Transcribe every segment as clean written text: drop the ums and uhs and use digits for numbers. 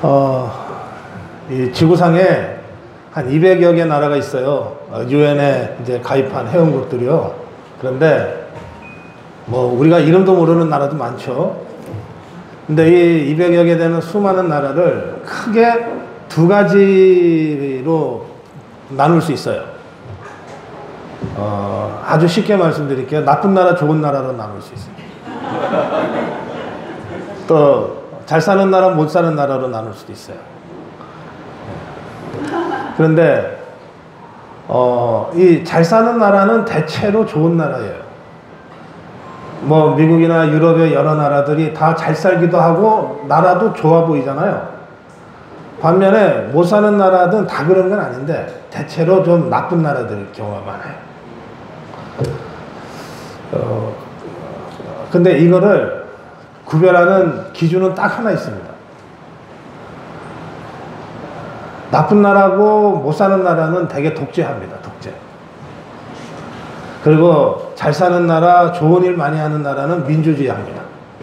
어, 이 지구상에 한 200여 개 나라가 있어요. 유엔에 이제 가입한 회원국들이요. 그런데 뭐 우리가 이름도 모르는 나라도 많죠. 근데 이 200여 개 되는 수많은 나라를 크게 두 가지로 나눌 수 있어요. 아주 쉽게 말씀드릴게요. 나쁜 나라, 좋은 나라로 나눌 수 있어요. 또 잘 사는 나라, 못 사는 나라로 나눌 수도 있어요. 그런데 이 잘 사는 나라는 대체로 좋은 나라예요. 뭐 미국이나 유럽의 여러 나라들이 다 잘 살기도 하고 나라도 좋아 보이잖아요. 반면에 못 사는 나라든 다 그런 건 아닌데 대체로 좀 나쁜 나라들 경우가 많아요. 근데 이거를 구별하는 기준은 딱 하나 있습니다. 나쁜 나라고 못 사는 나라는 되게 독재합니다. 독재. 그리고 잘 사는 나라, 좋은 일 많이 하는 나라는 민주주의합니다.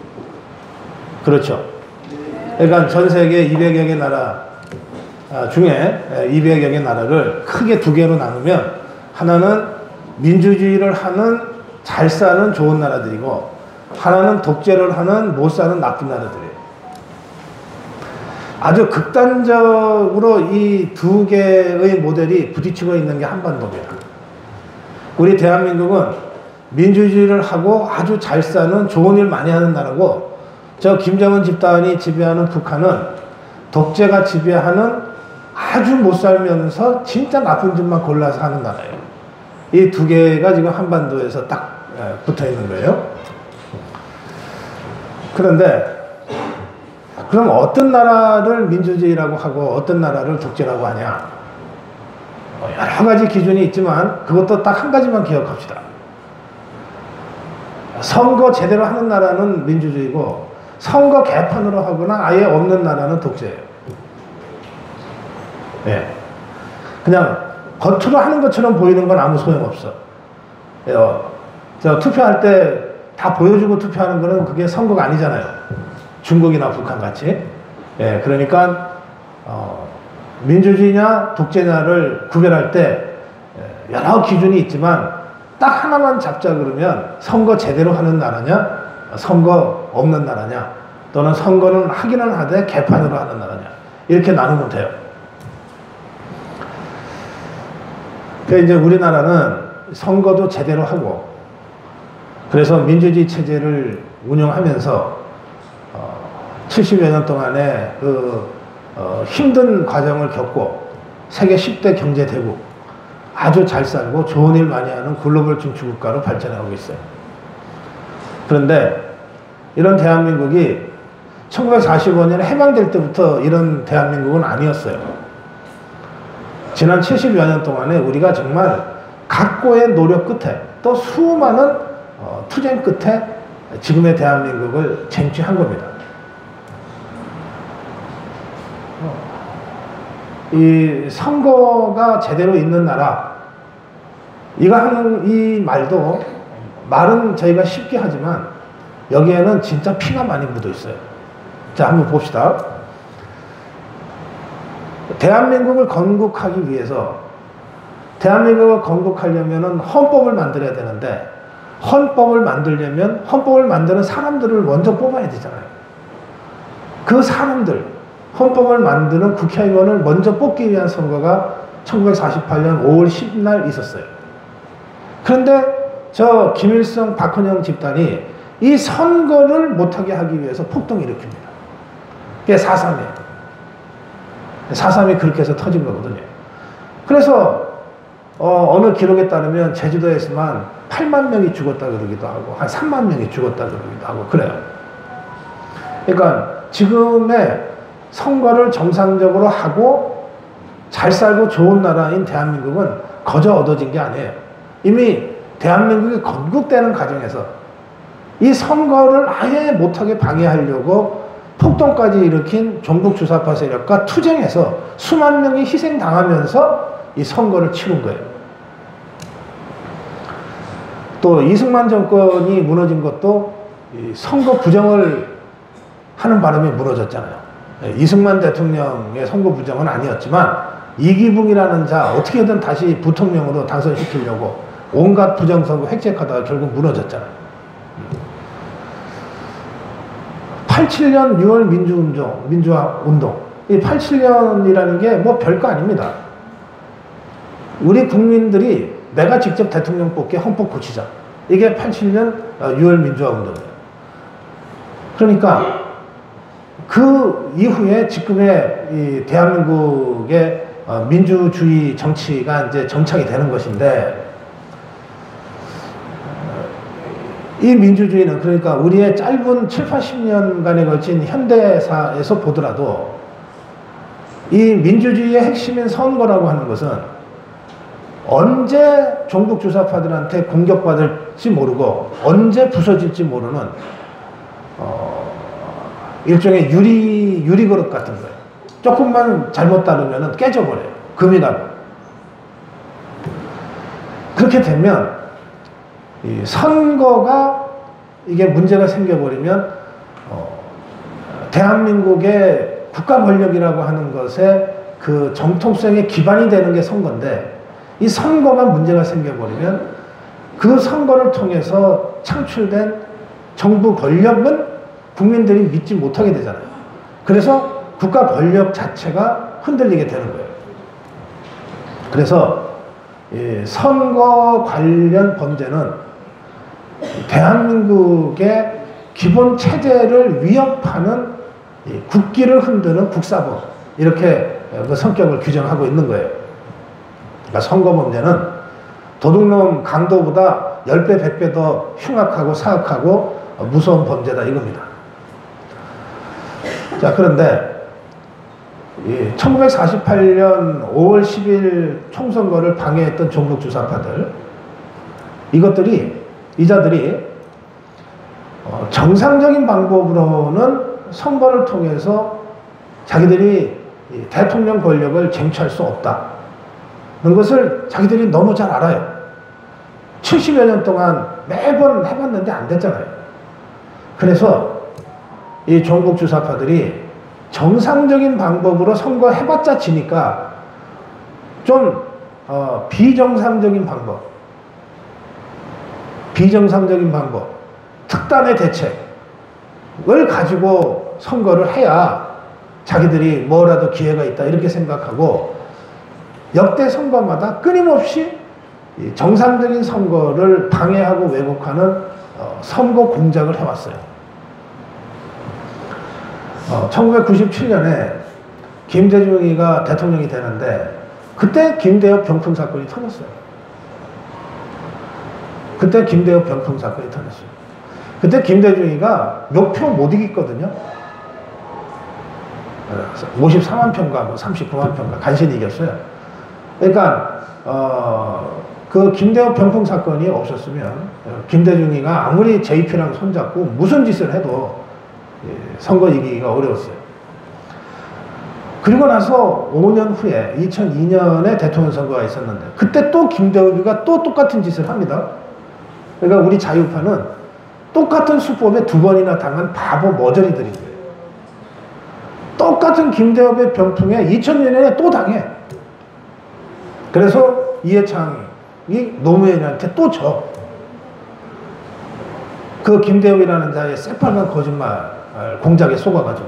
그렇죠. 그러니까 전 세계 200여 개 나라 중에 200여 개 나라를 크게 두 개로 나누면 하나는 민주주의를 하는 잘 사는 좋은 나라들이고 하나는 독재를 하는 못 사는 나쁜 나라들이에요. 아주 극단적으로 이 두 개의 모델이 부딪히고 있는 게 한반도입니다. 우리 대한민국은 민주주의를 하고 아주 잘 사는 좋은 일 많이 하는 나라고 저 김정은 집단이 지배하는 북한은 독재가 지배하는 아주 못 살면서 진짜 나쁜 짓만 골라서 하는 나라예요. 이 두 개가 지금 한반도에서 딱 붙어 있는 거예요. 그런데 그럼 어떤 나라를 민주주의라고 하고 어떤 나라를 독재라고 하냐? 여러 가지 기준이 있지만 그것도 딱 한 가지만 기억합시다. 선거 제대로 하는 나라는 민주주의고 선거 개판으로 하거나 아예 없는 나라는 독재예요. 예. 그냥 겉으로 하는 것처럼 보이는 건 아무 소용없어. 저 투표할 때 다 보여주고 투표하는 거는 그게 선거가 아니잖아요. 중국이나 북한 같이. 예, 그러니까 민주주의냐 독재냐를 구별할 때 여러 기준이 있지만 딱 하나만 잡자 그러면 선거 제대로 하는 나라냐 선거 없는 나라냐 또는 선거는 하기는 하되 개판으로 하는 나라냐 이렇게 나누면 돼요. 그러니까 이제 우리나라는 선거도 제대로 하고 그래서 민주주의 체제를 운영하면서 70여 년 동안에 힘든 과정을 겪고 세계 10대 경제대국 아주 잘 살고 좋은 일 많이 하는 글로벌 중추국가로 발전하고 있어요. 그런데 이런 대한민국이 1945년에 해방될 때부터 이런 대한민국은 아니었어요. 지난 70여 년 동안에 우리가 정말 각고의 노력 끝에 또 수많은 투쟁 끝에 지금의 대한민국을 쟁취한 겁니다. 이 선거가 제대로 있는 나라 이거 하는 이 말도 말은 저희가 쉽게 하지만 여기에는 진짜 피가 많이 묻어 있어요. 자, 한번 봅시다. 대한민국을 건국하기 위해서 대한민국을 건국하려면 헌법을 만들어야 되는데 헌법을 만들려면 헌법을 만드는 사람들을 먼저 뽑아야 되잖아요. 그 사람들 헌법을 만드는 국회의원을 먼저 뽑기 위한 선거가 1948년 5월 10일 있었어요. 그런데 저 김일성, 박헌영 집단이 이 선거를 못하게 하기 위해서 폭동을 일으킵니다. 그게 4.3이에요. 4.3이 그렇게 해서 터진 거거든요. 그래서 어느 기록에 따르면 제주도에서만 8만 명이 죽었다 그러기도 하고 한 3만 명이 죽었다 그러기도 하고 그래요. 그러니까 지금의 선거를 정상적으로 하고 잘 살고 좋은 나라인 대한민국은 거저 얻어진 게 아니에요. 이미 대한민국이 건국되는 과정에서 이 선거를 아예 못하게 방해하려고 폭동까지 일으킨 종북 주사파 세력과 투쟁해서 수만 명이 희생당하면서 이 선거를 치른 거예요. 또 이승만 정권이 무너진 것도 이 선거 부정을 하는 바람에 무너졌잖아요. 이승만 대통령의 선거 부정은 아니었지만 이기붕이라는 자 어떻게든 다시 부통령으로 당선시키려고 온갖 부정선거 획책하다가 결국 무너졌잖아요. 87년 6월 민주화운동. 이 87년이라는 게 뭐 별거 아닙니다. 우리 국민들이 내가 직접 대통령 뽑게 헌법 고치자. 이게 87년 6월 민주화운동이에요. 그러니까 그 이후에 지금의 이 대한민국의 민주주의 정치가 이제 정착이 되는 것인데, 이 민주주의는 그러니까 우리의 짧은 7, 80년간에 걸친 현대사에서 보더라도 이 민주주의의 핵심인 선거라고 하는 것은 언제 종북 주사파들한테 공격받을지 모르고 언제 부서질지 모르는 일종의 유리 그릇 같은 거예요. 조금만 잘못 다루면 깨져버려요. 금이 나고. 그렇게 되면 이 선거가 이게 문제가 생겨버리면 대한민국의 국가 권력이라고 하는 것에 그 정통성의 기반이 되는 게 선거인데, 이 선거가 문제가 생겨버리면 그 선거를 통해서 창출된 정부 권력은 국민들이 믿지 못하게 되잖아요. 그래서 국가 권력 자체가 흔들리게 되는 거예요. 그래서 이 선거 관련 범죄는 대한민국의 기본 체제를 위협하는 국기를 흔드는 국사범, 이렇게 그 성격을 규정하고 있는 거예요. 그러니까 선거 범죄는 도둑놈 강도보다 10배, 100배 더 흉악하고 사악하고 무서운 범죄다 이겁니다. 자, 그런데 1948년 5월 10일 총선거를 방해했던 종북 주사파들, 이자들이 정상적인 방법으로는 선거를 통해서 자기들이 대통령 권력을 쟁취할 수 없다는 것을 자기들이 너무 잘 알아요. 70여 년 동안 매번 해봤는데 안 됐잖아요. 그래서 이 종북 주사파들이 정상적인 방법으로 선거 해봤자 지니까 좀 비정상적인 방법, 특단의 대책을 가지고 선거를 해야 자기들이 뭐라도 기회가 있다 이렇게 생각하고, 역대 선거마다 끊임없이 정상적인 선거를 방해하고 왜곡하는 선거 공작을 해왔어요. 1997년에 김대중이가 대통령이 되는데, 그때 김대엽 병풍 사건이 터졌어요. 그때 김대중이가 몇 표 못 이겼거든요. 54만 표인가 뭐 39만 표인가 간신히 이겼어요. 그러니까 그 김대엽 병풍 사건이 없었으면 김대중이가 아무리 JP랑 손잡고 무슨 짓을 해도 선거 이기기가 어려웠어요. 그리고 나서 5년 후에 2002년에 대통령 선거가 있었는데, 그때 또 김대엽이가 또 똑같은 짓을 합니다. 그러니까 우리 자유파는 똑같은 수법에 2번이나 당한 바보 머저리들인 거예요. 똑같은 김대엽의 병풍에 2000년에 또 당해. 그래서 이해창이 노무현한테 또 져. 그 김대엽이라는 자의 새빨간 거짓말 공작에 속아가지고.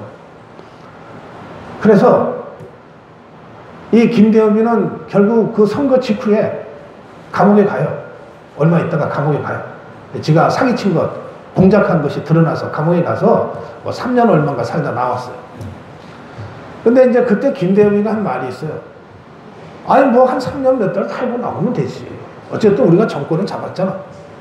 그래서 이 김대엽이는 결국 그 선거 직후에 감옥에 가요. 얼마 있다가 감옥에 가요. 지가 사기친 것, 공작한 것이 드러나서 감옥에 가서 뭐 3년 얼마인가 살다 나왔어요. 근데 이제 그때 김대엽이가 한 말이 있어요. 아니 뭐 한 3년 몇 달 살고 나오면 되지. 어쨌든 우리가 정권을 잡았잖아.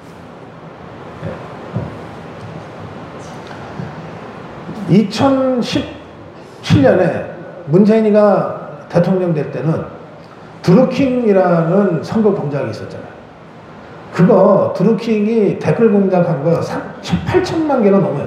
2017년에 문재인이가 대통령 될 때는 드루킹이라는 선거 공작이 있었잖아요. 그거 드루킹이 댓글 공작한 거 8천만 개가 넘어요.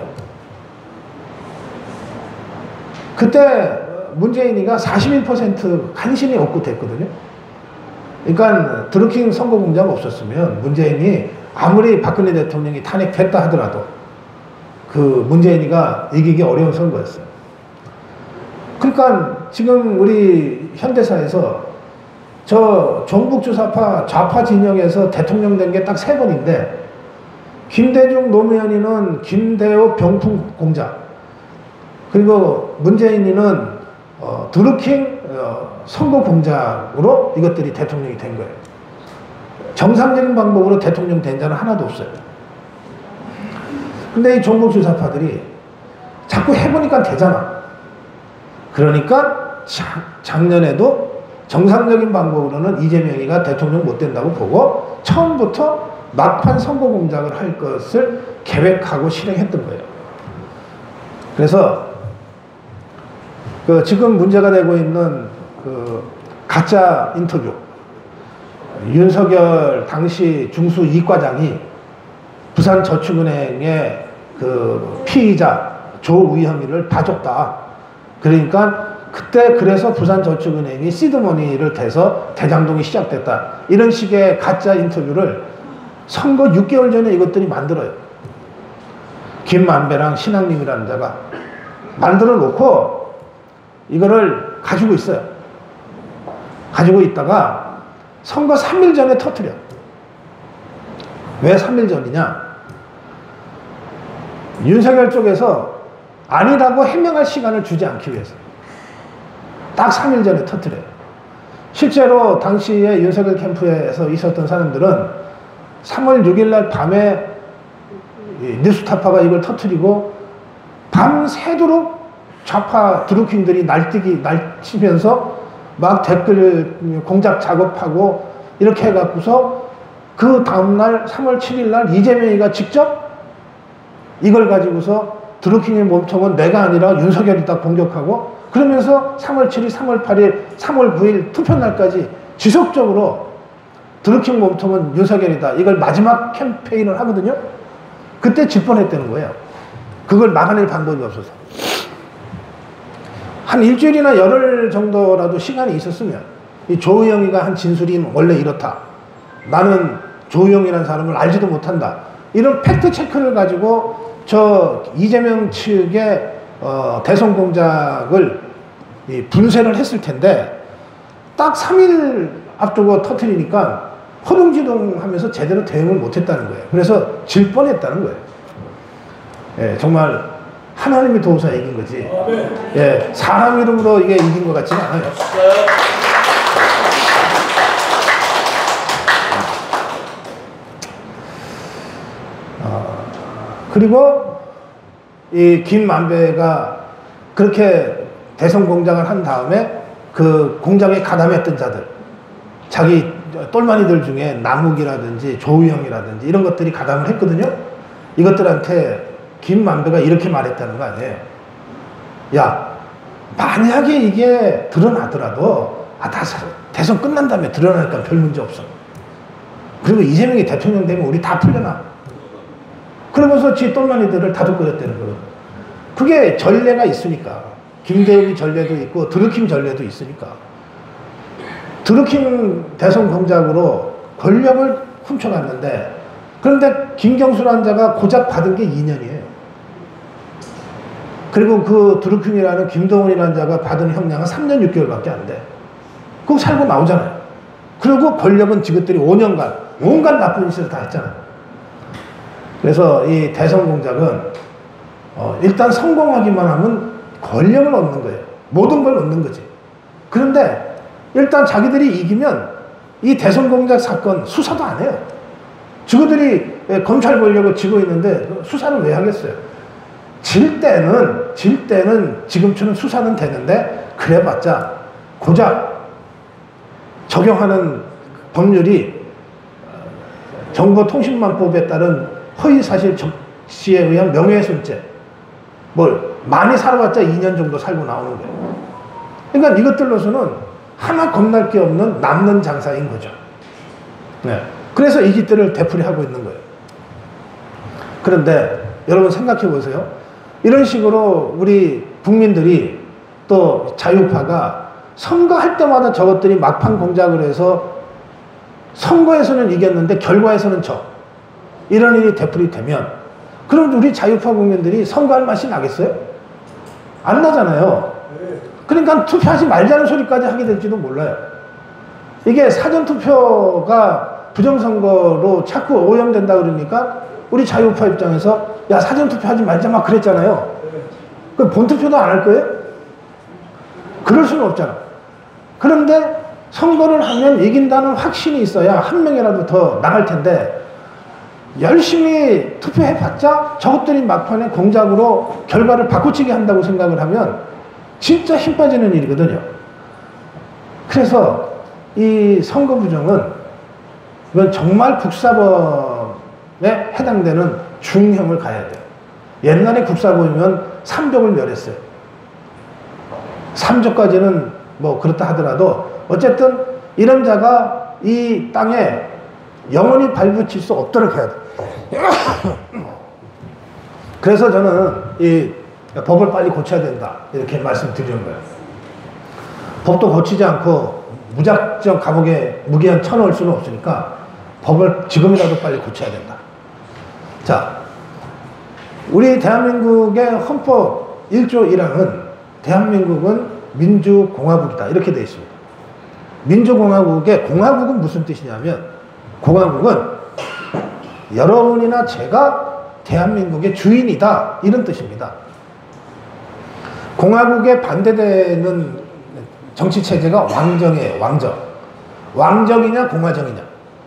그때 문재인이가 41% 간신히 얻고 됐거든요. 그러니까 드루킹 선거 공작 없었으면 문재인이 아무리 박근혜 대통령이 탄핵됐다 하더라도 그 문재인이가 이기기 어려운 선거였어요. 그러니까 지금 우리 현대사에서 저 종북주사파 좌파 진영에서 대통령 된 게 딱 3번인데, 김대중 노무현이는 김대호 병풍 공작, 그리고 문재인이는 드루킹 선거 공작으로 이것들이 대통령이 된 거예요. 정상적인 방법으로 대통령 된 자는 하나도 없어요. 근데 이 종북주사파들이 자꾸 해보니까 되잖아. 그러니까 작년에도 정상적인 방법으로는 이재명이가 대통령 못 된다고 보고 처음부터 막판 선거 공작을 할 것을 계획하고 실행했던 거예요. 그래서 지금 문제가 되고 있는 가짜 인터뷰, 윤석열 당시 중수 이과장이 부산저축은행의 피의자 조우현이를 봐줬다. 그러니까 그때 그래서 부산저축은행이 시드머니를 대서 대장동이 시작됐다. 이런 식의 가짜 인터뷰를 선거 6개월 전에 이것들이 만들어요. 김만배랑 신학님이라는 자가 만들어 놓고 이거를 가지고 있어요. 가지고 있다가 선거 3일 전에 터뜨려. 왜 3일 전이냐? 윤석열 쪽에서 아니라고 해명할 시간을 주지 않기 위해서 딱 3일 전에 터뜨려요. 실제로 당시에 윤석열 캠프에서 있었던 사람들은 3월 6일 날 밤에 뉴스타파가 이걸 터뜨리고 밤새도록 좌파 드루킹들이 날치면서 막 댓글 공작 작업하고 이렇게 해갖고서 그 다음날 3월 7일 날 이재명이가 직접 이걸 가지고서 드루킹의 몸통은 내가 아니라 윤석열이다 공격하고, 그러면서 3월 7일, 3월 8일, 3월 9일 투표날까지 지속적으로 드루킹 몸통은 윤석열이다, 이걸 마지막 캠페인을 하거든요. 그때 질 뻔했다는 거예요. 그걸 막아낼 방법이 없어서. 한 일주일이나 열흘 정도라도 시간이 있었으면 이 조우영이가 한 진술이 원래 이렇다, 나는 조우영이라는 사람을 알지도 못한다, 이런 팩트 체크를 가지고 저 이재명 측의 대선 공작을 분쇄를 했을 텐데 딱 3일 앞두고 터뜨리니까 허둥지둥 하면서 제대로 대응을 못했다는 거예요. 그래서 질 뻔했다는 거예요. 예, 정말 하나님이 도우사 이긴 거지. 예, 사람 이름으로 이게 이긴 것 같지는 않아요. 그리고 이 김만배가 그렇게 대선 공작을 한 다음에 그 공작에 가담했던 자들, 자기 똘마니들 중에 남욱이라든지 조우영이라든지 이런 것들이 가담을 했거든요. 이것들한테 김만배가 이렇게 말했다는 거 아니에요. 야, 만약에 이게 드러나더라도 다 대선 끝난 다음에 드러나니까 별 문제 없어. 그리고 이재명이 대통령 되면 우리 다 풀려나. 그러면서 지 똘마니들을 다독거렸다는 거예요. 그게 전례가 있으니까. 김대욱이 전례도 있고 드루킹 전례도 있으니까. 드루킹 대선 공작으로 권력을 훔쳐갔는데, 그런데 김경수라는 자가 고작 받은 게 2년이에요. 그리고 그 드루킹이라는 김동훈이라는 자가 받은 형량은 3년 6개월밖에 안 돼. 그거 살고 나오잖아요. 그리고 권력은 지것들이 5년간 온갖 나쁜 짓을 다 했잖아요. 그래서 이 대선 공작은 일단 성공하기만 하면 권력을 얻는 거예요. 모든 걸 얻는 거지. 그런데 일단 자기들이 이기면 이 대선 공작 사건 수사도 안 해요. 지구들이 검찰 권력을 쥐고 있는데 수사는 왜 하겠어요? 질 때는 지금처럼 수사는 되는데 그래봤자 고작 적용하는 법률이 정보통신망법에 따른 허위사실 적시에 의한 명예훼손죄, 뭘 많이 살아봤자 2년 정도 살고 나오는 거예요. 그러니까 이것들로서는 하나 겁날 게 없는 남는 장사인 거죠. 네. 그래서 이 짓들을 되풀이하고 있는 거예요. 그런데 여러분 생각해 보세요. 이런 식으로 우리 국민들이 또 자유파가 선거할 때마다 저것들이 막판 공작을 해서 선거에서는 이겼는데 결과에서는 져. 이런 일이 되풀이되면 그럼 우리 자유파 국민들이 선거할 맛이 나겠어요? 안 나잖아요. 그러니까 투표하지 말자는 소리까지 하게 될지도 몰라요. 이게 사전투표가 부정선거로 자꾸 오염된다 그러니까 우리 자유우파 입장에서 야 사전투표하지 말자 막 그랬잖아요. 그 본투표도 안 할 거예요? 그럴 수는 없잖아. 그런데 선거를 하면 이긴다는 확신이 있어야 한 명이라도 더 나갈 텐데 열심히 투표해봤자 저것들이 막판에 공작으로 결과를 바꾸치게 한다고 생각을 하면 진짜 힘 빠지는 일이거든요. 그래서 이 선거 부정은 이건 정말 국사범에 해당되는 중형을 가야 돼요. 옛날에 국사범이면 3족을 멸했어요. 3족까지는 뭐 그렇다 하더라도 어쨌든 이런 자가 이 땅에 영원히 발붙일 수 없도록 해야 돼요. 그래서 저는 이 법을 빨리 고쳐야 된다 이렇게 말씀드리는 거예요. 법도 고치지 않고 무작정 감옥에 무기한 쳐넣을 수는 없으니까 법을 지금이라도 빨리 고쳐야 된다. 자, 우리 대한민국의 헌법 1조 1항은 대한민국은 민주공화국이다 이렇게 되어 있습니다. 민주공화국의 공화국은 무슨 뜻이냐면 공화국은 여러분이나 제가 대한민국의 주인이다 이런 뜻입니다. 공화국에 반대되는 정치체제가 왕정이에요. 왕정. 왕정이냐 공화정이냐.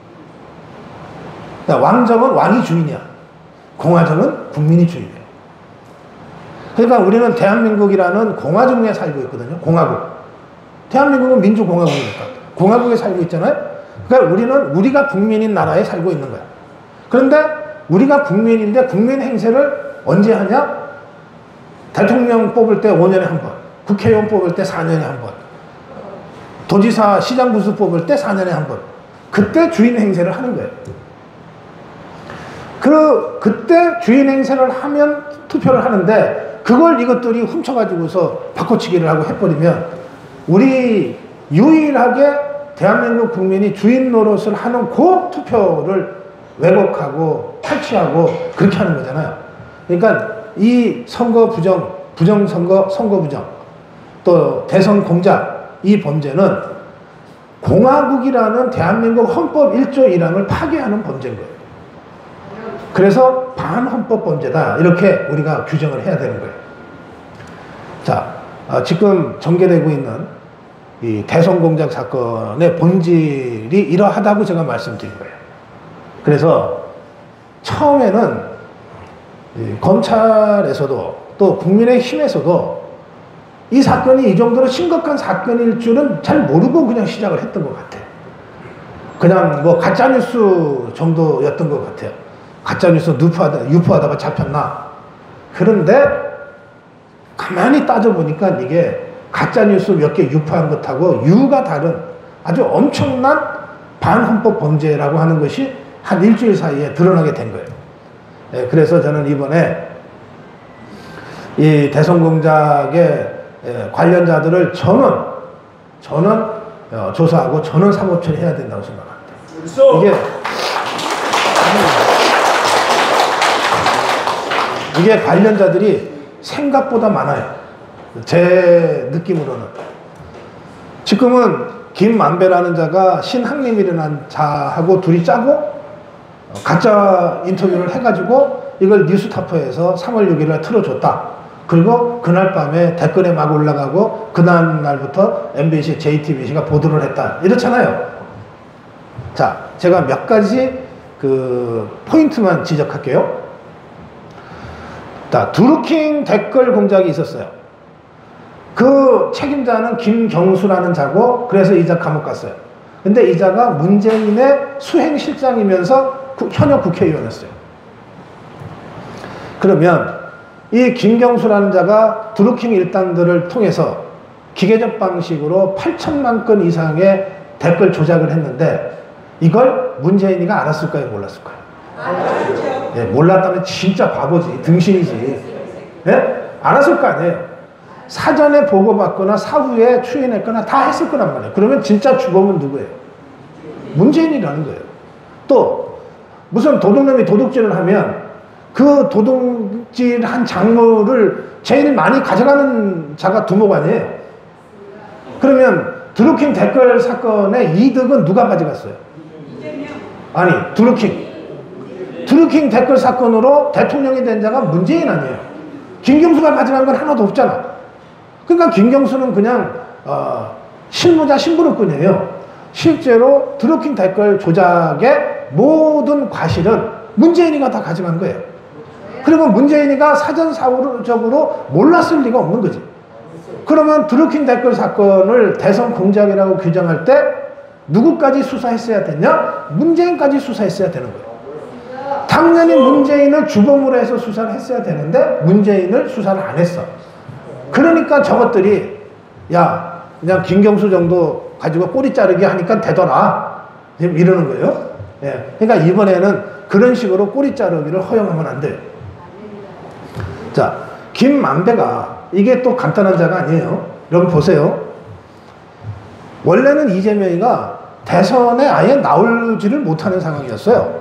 그러니까 왕정은 왕이 주인이야. 공화정은 국민이 주인이에요. 그러니까 우리는 대한민국이라는 공화정에 살고 있거든요. 공화국. 대한민국은 민주공화국이니까 공화국에 살고 있잖아요. 그러니까 우리는 우리가 국민인 나라에 살고 있는 거야. 그런데 우리가 국민인데 국민 행세를 언제 하냐? 대통령 뽑을 때 5년에 한 번, 국회의원 뽑을 때 4년에 한 번, 도지사, 시장구수 뽑을 때 4년에 한 번. 그때 주인 행세를 하는 거예요. 그때 주인 행세를 하면 투표를 하는데 그걸 이것들이 훔쳐가지고서 바꿔치기를 하고 해버리면 우리 유일하게 대한민국 국민이 주인 노릇을 하는 그 투표를 왜곡하고 탈취하고 그렇게 하는 거잖아요. 그러니까 이 선거 부정, 부정선거, 선거 부정, 또 대선 공작 이 범죄는 공화국이라는 대한민국 헌법 1조 1항을 파괴하는 범죄인 거예요. 그래서 반헌법 범죄다 이렇게 우리가 규정을 해야 되는 거예요. 자, 지금 전개되고 있는 이 대선 공작 사건의 본질이 이러하다고 제가 말씀드린 거예요. 그래서 처음에는 검찰에서도 또 국민의힘에서도 이 사건이 이 정도로 심각한 사건일 줄은 잘 모르고 그냥 시작을 했던 것 같아요. 그냥 뭐 가짜뉴스 정도였던 것 같아요. 가짜뉴스 유포하다가 잡혔나. 그런데 가만히 따져보니까 이게 가짜뉴스 몇 개 유포한 것하고 유가 다른 아주 엄청난 반헌법 범죄라고 하는 것이 한 일주일 사이에 드러나게 된 거예요. 그래서 저는 이번에 이 대선 공작의 관련자들을 저는 조사하고 전원 사법 처리해야 된다고 생각합니다. 이게 관련자들이 생각보다 많아요. 제 느낌으로는. 지금은 김만배라는 자가 신학림이라는 자하고 둘이 짜고 가짜 인터뷰를 해가지고 이걸 뉴스타파에서 3월 6일에 틀어줬다. 그리고 그날 밤에 댓글에 막 올라가고 그날 날부터 MBC, JTBC가 보도를 했다. 이렇잖아요. 자, 제가 몇 가지 그 포인트만 지적할게요. 자, 드루킹 댓글 공작이 있었어요. 그 책임자는 김경수라는 자고 그래서 이 자 감옥 갔어요. 근데 이 자가 문재인의 수행실장이면서 현역 국회의원이었어요. 그러면 이 김경수라는 자가 드루킹 일당들을 통해서 기계적 방식으로 8천만 건 이상의 댓글 조작을 했는데 이걸 문재인이가 알았을까요? 몰랐을까요? 네, 몰랐다면 진짜 바보지, 등신이지. 네? 알았을 거 아니에요. 사전에 보고받거나 사후에 추인했거나 다 했을 거란 말이에요. 그러면 진짜 주범은 누구예요? 문재인이라는 거예요. 또 무슨 도둑놈이 도둑질을 하면 그 도둑질한 작물을 제일 많이 가져가는 자가 두목 아니에요. 그러면 드루킹 댓글 사건의 이득은 누가 가져갔어요? 아니, 드루킹 댓글 사건으로 대통령이 된 자가 문재인 아니에요. 김경수가 가져간 건 하나도 없잖아. 그러니까 김경수는 그냥 실무자 심부름꾼이에요. 실제로 드루킹 댓글 조작의 모든 과실은 문재인이가 다 가져간 거예요. 그리고 문재인이가 사전사후적으로 몰랐을 리가 없는 거지. 그러면 드루킹 댓글 사건을 대선 공작이라고 규정할 때 누구까지 수사했어야 됐냐? 문재인까지 수사했어야 되는 거예요. 당연히 문재인을 주범으로 해서 수사를 했어야 되는데 문재인을 수사를 안 했어. 그러니까 저것들이 야 그냥 김경수 정도 가지고 꼬리 자르기 하니까 되더라 이러는 거예요. 예. 그러니까 이번에는 그런 식으로 꼬리 자르기를 허용하면 안 돼요. 자, 김만배가 이게 또 간단한 자가 아니에요. 여러분 보세요. 원래는 이재명이가 대선에 아예 나오지를 못하는 상황이었어요.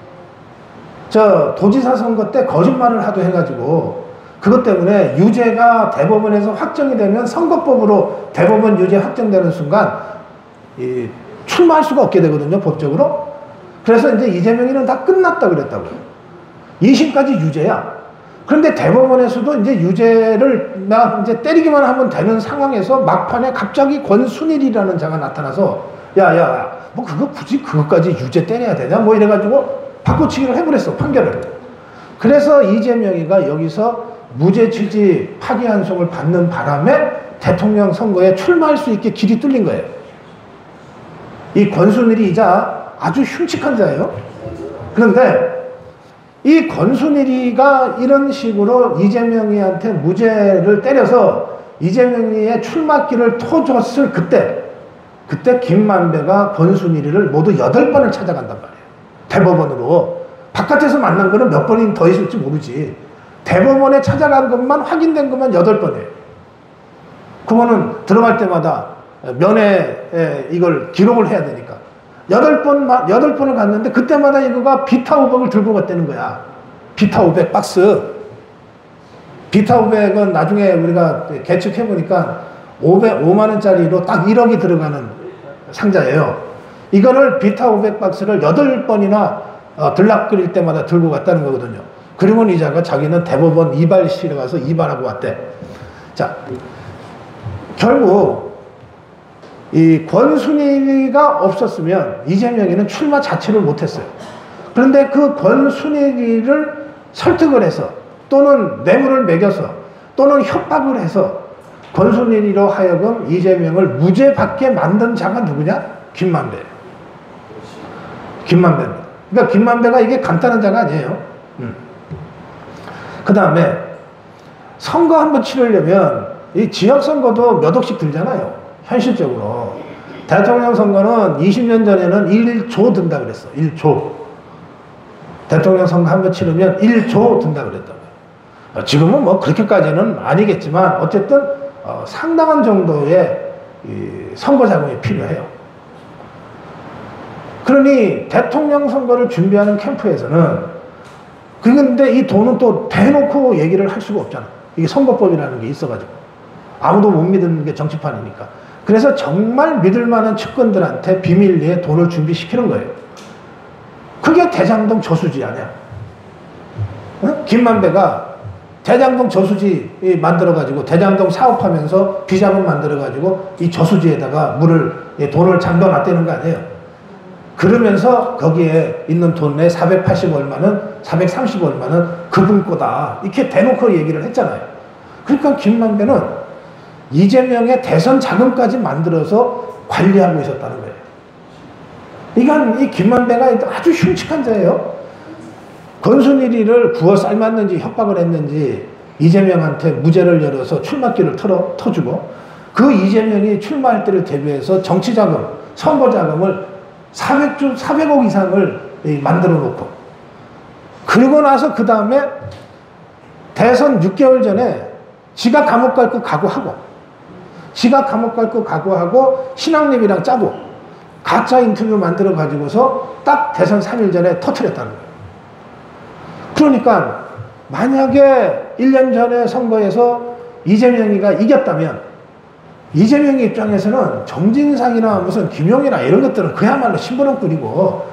저 도지사 선거 때 거짓말을 하도 해가지고 그것 때문에 유죄가 대법원에서 확정이 되면 선거법으로 대법원 유죄 확정되는 순간 출마할 수가 없게 되거든요, 법적으로. 그래서 이제 이재명이는 다 끝났다 그랬다고요. 2심까지 유죄야. 그런데 대법원에서도 이제 유죄를 이제 때리기만 하면 되는 상황에서 막판에 갑자기 권순일이라는 자가 나타나서 야, 뭐 그거 굳이 그것까지 유죄 때려야 되냐? 뭐 이래가지고 바꿔치기를 해버렸어, 판결을. 그래서 이재명이가 여기서 무죄 취지 파기환송을 받는 바람에 대통령 선거에 출마할 수 있게 길이 뚫린 거예요. 이 권순일이 이자 아주 흉측한 자예요. 그런데 이 권순일이가 이런 식으로 이재명이한테 무죄를 때려서 이재명이의 출마길을 터줬을 그때 김만배가 권순일이를 모두 8번을 찾아간단 말이에요. 대법원으로. 바깥에서 만난 거는 몇 번이 더 있을지 모르지. 대법원에 찾아간 것만 확인된 것만 8번이에요. 그거는 들어갈 때마다 면회 이걸 기록을 해야 되니까. 8번을 갔는데 그때마다 이거가 비타 500을 들고 갔다는 거야. 비타 500 박스. 비타 500은 나중에 우리가 계측해보니까 5만원짜리로 딱 1억이 들어가는 상자예요. 이거를 비타 500 박스를 8번이나 들락거릴 때마다 들고 갔다는 거거든요. 그리고 이자가 자기는 대법원 이발실에 가서 이발하고 왔대. 자, 결국 이 권순일이가 없었으면 이재명이는 출마 자체를 못했어요. 그런데 그 권순일이를 설득을 해서 또는 뇌물을 매겨서 또는 협박을 해서 권순일이로 하여금 이재명을 무죄받게 만든 자가 누구냐? 김만배예요. 김만배입니다. 그러니까 김만배가 이게 간단한 자가 아니에요. 그 다음에 선거 한번 치르려면 이 지역선거도 몇 억씩 들잖아요. 현실적으로. 대통령 선거는 20년 전에는 1조 든다 그랬어. 1조. 대통령 선거 한번 치르면 1조 든다 그랬다고요. 지금은 뭐 그렇게까지는 아니겠지만 어쨌든 상당한 정도의 선거 자금이 필요해요. 그러니 대통령 선거를 준비하는 캠프에서는 그런데 이 돈은 또 대놓고 얘기를 할 수가 없잖아. 이게 선거법이라는 게 있어가지고 아무도 못 믿는 게 정치판이니까. 그래서 정말 믿을 만한 측근들한테 비밀리에 돈을 준비시키는 거예요. 그게 대장동 저수지 아니야. 어? 김만배가 대장동 저수지 만들어가지고 대장동 사업하면서 비자금 만들어가지고 이 저수지에다가 돈을 잠궈놨다는 거 아니에요. 그러면서 거기에 있는 돈의 480 얼마는 430 얼마는 그분 거다 이렇게 대놓고 얘기를 했잖아요. 그러니까 김만배는 이재명의 대선 자금까지 만들어서 관리하고 있었다는 거예요. 이건 이 김만배가 아주 흉측한 자예요. 권순일이를 구워 삶았는지 협박을 했는지 이재명한테 무죄를 열어서 출마길을 터주고 그 이재명이 출마할 때를 대비해서 정치자금, 선거자금을 400억 이상을 만들어 놓고 그리고 나서 그 다음에 대선 6개월 전에 지가 감옥 갈 거 각오하고 신학립이랑 짜고 가짜 인터뷰 만들어 가지고서 딱 대선 3일 전에 터뜨렸다는 거예요. 그러니까 만약에 1년 전에 선거에서 이재명이가 이겼다면 이재명의 입장에서는 정진상이나 무슨 김용이나 이런 것들은 그야말로 심부름꾼이고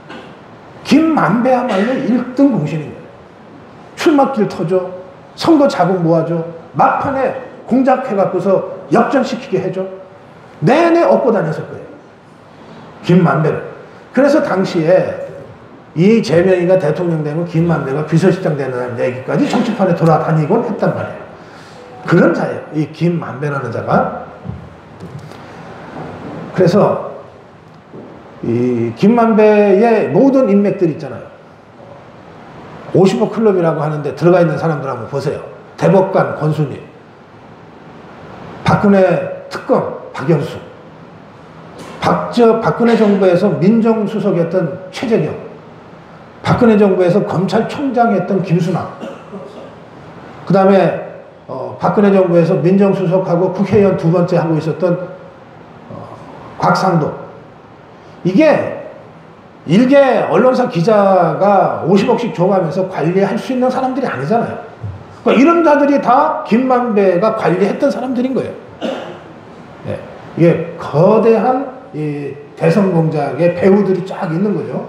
김만배야말로 1등 공신인 거예요. 출마길 터줘, 선거 자금 모아줘, 막판에 공작해갖고서 역전시키게 해줘. 내내 업고 다녔을 거예요. 김만배를. 그래서 당시에 이재명이가 대통령 되면 김만배가 비서실장 되는 얘기까지 정치판에 돌아다니곤 했단 말이에요. 그런 자예요. 이 김만배라는 자가. 그래서 이 김만배의 모든 인맥들 있잖아요. 50억 클럽이라고 하는데 들어가 있는 사람들 한번 보세요. 대법관 권순일, 박근혜 특검 박영수, 박근혜 정부에서 민정수석이었던 최재경, 박근혜 정부에서 검찰총장 했던 김순환, 그 다음에 박근혜 정부에서 민정수석하고 국회의원 두 번째 하고 있었던 곽상도. 이게 일개 언론사 기자가 50억씩 줘가면서 관리할 수 있는 사람들이 아니잖아요. 그러니까 이런 자들이 다 김만배가 관리했던 사람들인 거예요. 네. 이게 거대한 이 대선 공작의 배우들이 쫙 있는 거죠.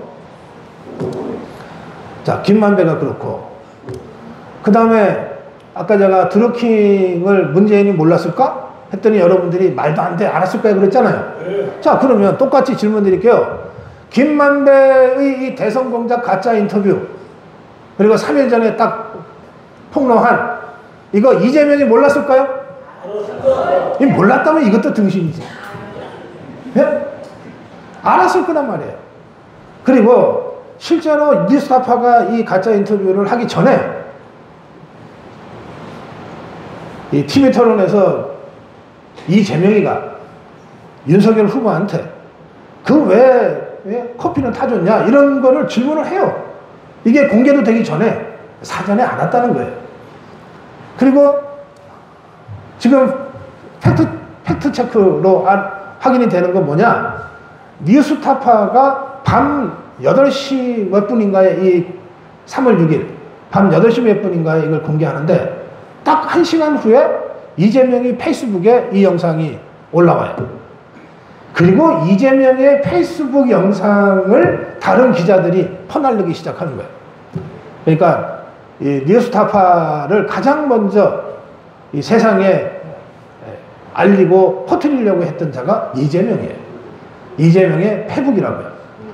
자, 김만배가 그렇고, 그 다음에 아까 제가 드루킹을 문재인이 몰랐을까? 했더니 여러분들이 말도 안 돼, 알았을 거야 그랬잖아요. 네. 자, 그러면 똑같이 질문 드릴게요. 김만배의 이 대선 공작 가짜 인터뷰, 그리고 3일 전에 딱 폭로한 이거 이재명이 몰랐을까요? 이 몰랐다면 이것도 등신이지. 예? 알았을 거란 말이에요. 그리고 실제로 뉴스타파가 이 가짜 인터뷰를 하기 전에 이 TV 토론에서 이재명이가 윤석열 후보한테 그 왜 커피는 타줬냐 이런 거를 질문을 해요. 이게 공개도 되기 전에 사전에 알았다는 거예요. 그리고 지금 팩트 체크로 확인이 되는 건 뭐냐, 뉴스타파가 밤 8시 몇 분인가에 이 3월 6일 밤 8시 몇 분인가에 이걸 공개하는데 딱 1시간 후에 이재명이 페이스북에 이 영상이 올라와요. 그리고 이재명의 페이스북 영상을 다른 기자들이 퍼날르기 시작하는 거예요. 그러니까 이 뉴스타파를 가장 먼저 이 세상에 알리고 퍼뜨리려고 했던 자가 이재명이에요. 이재명의 페북이라고요.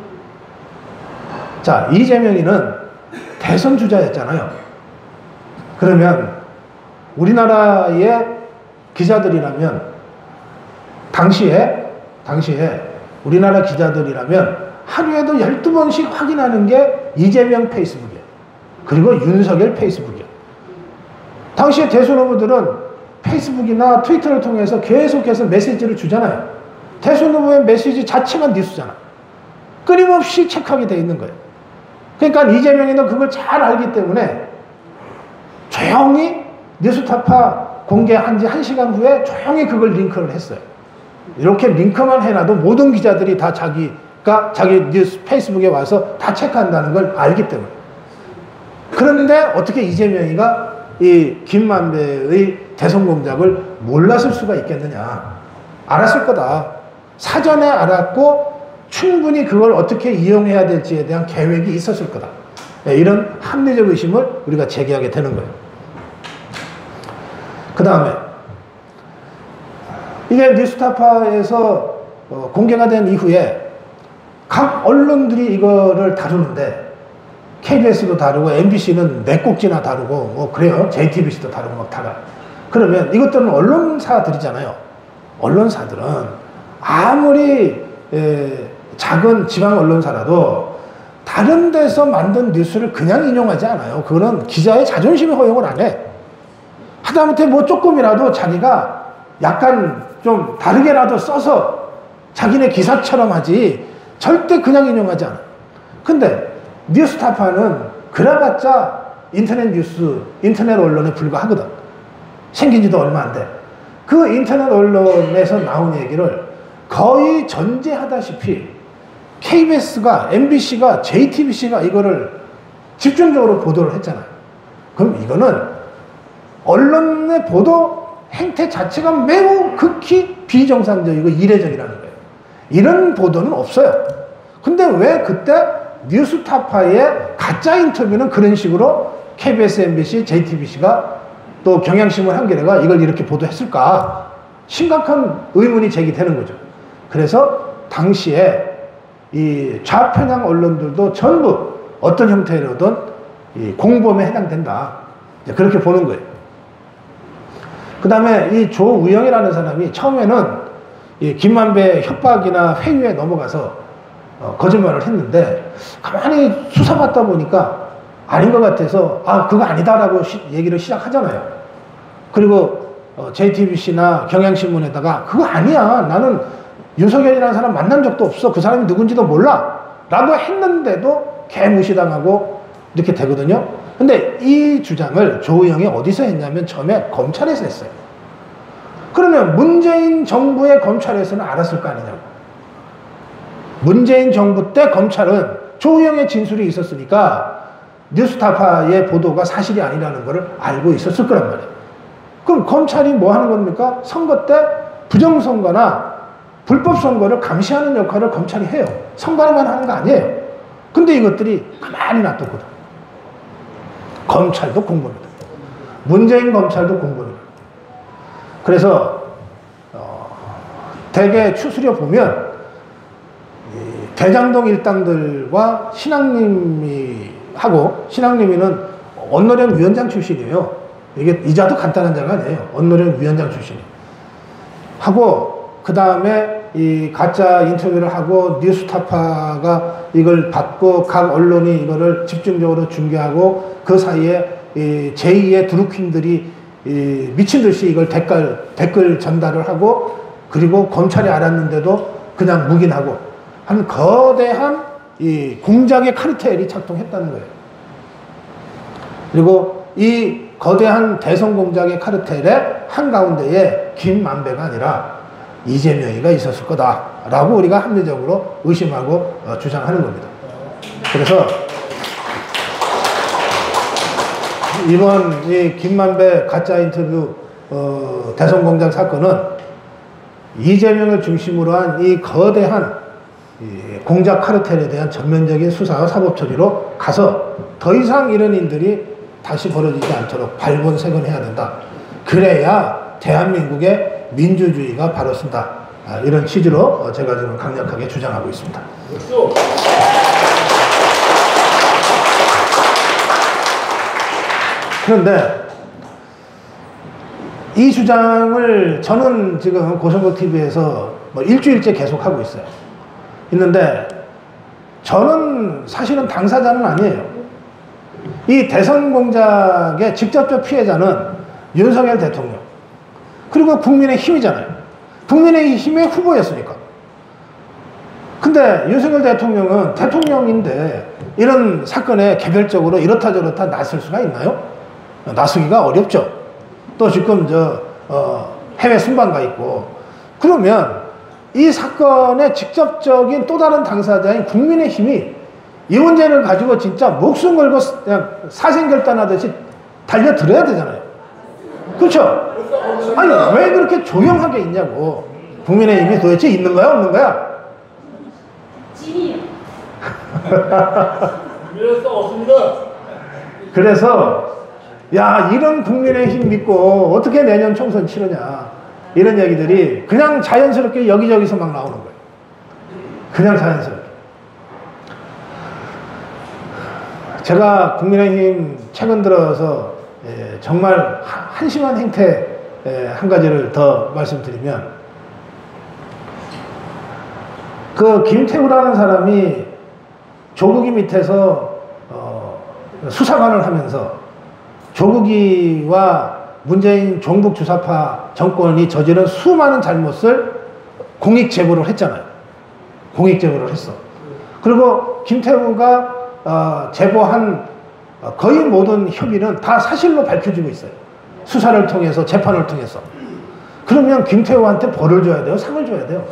자, 이재명이는 대선 주자였잖아요. 그러면 우리나라의 기자들이라면 당시에 우리나라 기자들이라면 하루에도 12번씩 확인하는 게 이재명 페이스북이에요. 그리고 윤석열 페이스북이에요. 당시에 대선 후보들은 페이스북이나 트위터를 통해서 계속해서 메시지를 주잖아요. 대선 후보의 메시지 자체가 뉴스잖아. 끊임없이 체크하게 돼 있는 거예요. 그러니까 이재명이는 그걸 잘 알기 때문에 조용히 뉴스타파 공개한 지 1시간 후에 조용히 그걸 링크를 했어요. 이렇게 링크만 해놔도 모든 기자들이 다 자기가 자기 뉴스 페이스북에 와서 다 체크한다는 걸 알기 때문에. 그런데 어떻게 이재명이가 이 김만배의 대선 공작을 몰랐을 수가 있겠느냐. 알았을 거다. 사전에 알았고 충분히 그걸 어떻게 이용해야 될지에 대한 계획이 있었을 거다. 이런 합리적 의심을 우리가 제기하게 되는 거예요. 그 다음에 이게 뉴스타파에서 공개가 된 이후에 각 언론들이 이거를 다루는데 KBS도 다루고 MBC는 몇 곡지나 다루고 뭐 그래요. JTBC도 다루고 막 다뤄. 그러면 이것들은 언론사들이잖아요. 언론사들은 아무리 작은 지방 언론사라도 다른 데서 만든 뉴스를 그냥 인용하지 않아요. 그거는 기자의 자존심이 허용을 안 해. 하다못해 뭐 조금이라도 자기가 약간 좀 다르게라도 써서 자기네 기사처럼 하지 절대 그냥 인용하지 않아. 근데 뉴스타파는 그래봤자 인터넷 뉴스, 인터넷 언론에 불과하거든. 생긴 지도 얼마 안 돼. 그 인터넷 언론에서 나온 얘기를 거의 전제하다시피 KBS가, MBC가, JTBC가 이거를 집중적으로 보도를 했잖아요. 그럼 이거는 언론의 보도 행태 자체가 매우 극히 비정상적이고 이례적이라는 거예요. 이런 보도는 없어요. 근데 왜 그때 뉴스타파의 가짜 인터뷰는 그런 식으로 KBS, MBC, JTBC가 또 경향신문 한겨레가 이걸 이렇게 보도했을까? 심각한 의문이 제기되는 거죠. 그래서 당시에 이 좌편향 언론들도 전부 어떤 형태로든 이 공범에 해당된다. 그렇게 보는 거예요. 그 다음에 이 조우영이라는 사람이 처음에는 이 김만배 협박이나 회유에 넘어가서 거짓말을 했는데 가만히 수사받다 보니까 아닌 것 같아서 그거 아니다라고 얘기를 시작하잖아요. 그리고 JTBC나 경향신문에다가 그거 아니야. 나는 윤석열이라는 사람 만난 적도 없어. 그 사람이 누군지도 몰라. 라고 했는데도 개무시당하고 이렇게 되거든요. 근데 이 주장을 조우영이 어디서 했냐면 처음에 검찰에서 했어요. 그러면 문재인 정부의 검찰에서는 알았을 거 아니냐고. 문재인 정부 때 검찰은 조우영의 진술이 있었으니까 뉴스타파의 보도가 사실이 아니라는 것을 알고 있었을 거란 말이에요. 그럼 검찰이 뭐 하는 겁니까? 선거 때 부정선거나 불법선거를 감시하는 역할을 검찰이 해요. 선관위만 하는 거 아니에요. 근데 이것들이 가만히 놔뒀거든. 검찰도 공범이다. 문재인 검찰도 공범이다. 그래서 대개 추스려 보면 대장동 일당들과 신앙님이는 언노령 위원장 출신이에요. 이게 이자도 간단한 자가 아니에요. 언노령 위원장 출신이 하고, 그 다음에 이 가짜 인터뷰를 하고 뉴스타파가 이걸 받고 각 언론이 이거를 집중적으로 중계하고, 그 사이에 이 제2의 드루킹들이 이 미친 듯이 이걸 댓글 전달을 하고, 그리고 검찰이 알았는데도 그냥 묵인하고 하는 거대한 이 공작의 카르텔이 작동했다는 거예요. 그리고 이 거대한 대선 공작의 카르텔의 한가운데에 김만배가 아니라 이재명이가 있었을 거다라고 우리가 합리적으로 의심하고 주장하는 겁니다. 그래서 이번 이 김만배 가짜 인터뷰 대선 공작 사건은 이재명을 중심으로 한 이 거대한 공작 카르텔에 대한 전면적인 수사와 사법 처리로 가서 더 이상 이런 일들이 다시 벌어지지 않도록 발본색원해야 된다. 그래야 대한민국의 민주주의가 바로 쓴다. 이런 취지로 제가 지금 강력하게 주장하고 있습니다. 그런데 이 주장을 저는 지금 고성국TV에서 뭐 일주일째 계속하고 있는데 저는 사실은 당사자는 아니에요. 이 대선 공작의 직접적 피해자는 윤석열 대통령 그리고 국민의힘이잖아요. 국민의힘의 후보였으니까. 근데 윤석열 대통령은 대통령인데 이런 사건에 개별적으로 이렇다 저렇다 나설 수가 있나요? 나서기가 어렵죠. 또 지금 해외 순방 가 있고. 그러면 이 사건의 직접적인 또 다른 당사자인 국민의힘이 이 문제를 가지고 진짜 목숨 걸고 그냥 사생결단하듯이 달려들어야 되잖아요. 그렇죠? 아니 왜 그렇게 조용하게 있냐고. 국민의힘이 도대체 있는 거야 없는 거야? 찐이요. 없습니다. 그래서 야 이런 국민의힘 믿고 어떻게 내년 총선 치르냐 이런 얘기들이 그냥 자연스럽게 여기저기서 막 나오는 거예요. 그냥 자연스럽게. 제가 국민의힘 최근 들어서 정말 한심한 행태 한 가지를 더 말씀드리면, 그 김태우라는 사람이 조국이 밑에서 수사관을 하면서 조국이와 문재인 종북 주사파 정권이 저지른 수많은 잘못을 공익 제보를 했잖아요. 공익 제보를 했어. 그리고 김태우가 제보한 거의 모든 협의는 다 사실로 밝혀지고 있어요. 수사를 통해서, 재판을 통해서. 그러면 김태우한테 벌을 줘야 돼요? 상을 줘야 돼요?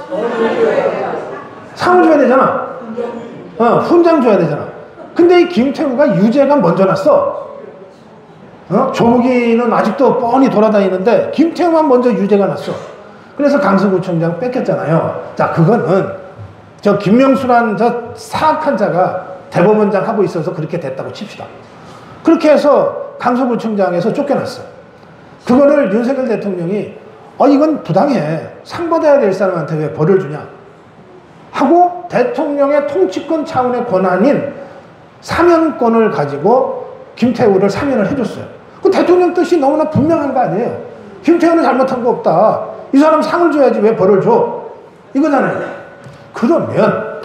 상을 줘야 되잖아. 훈장 줘야 되잖아. 근데 이 김태우가 유죄가 먼저 났어. 조국이는 아직도 뻔히 돌아다니는데 김태우만 먼저 유죄가 났어. 그래서 강서구청장 뺏겼잖아요. 자, 그거는 저 김명수란 저 사악한 자가 대법원장 하고 있어서 그렇게 됐다고 칩시다. 그렇게 해서 강서구청장에서 쫓겨났어. 그거를 윤석열 대통령이 이건 부당해. 상 받아야 될 사람한테 왜 벌을 주냐 하고 대통령의 통치권 차원의 권한인 사면권을 가지고 김태우를 사면을 해줬어요. 그 대통령 뜻이 너무나 분명한 거 아니에요. 김태우는 잘못한 거 없다. 이 사람 상을 줘야지 왜 벌을 줘. 이거잖아요. 그러면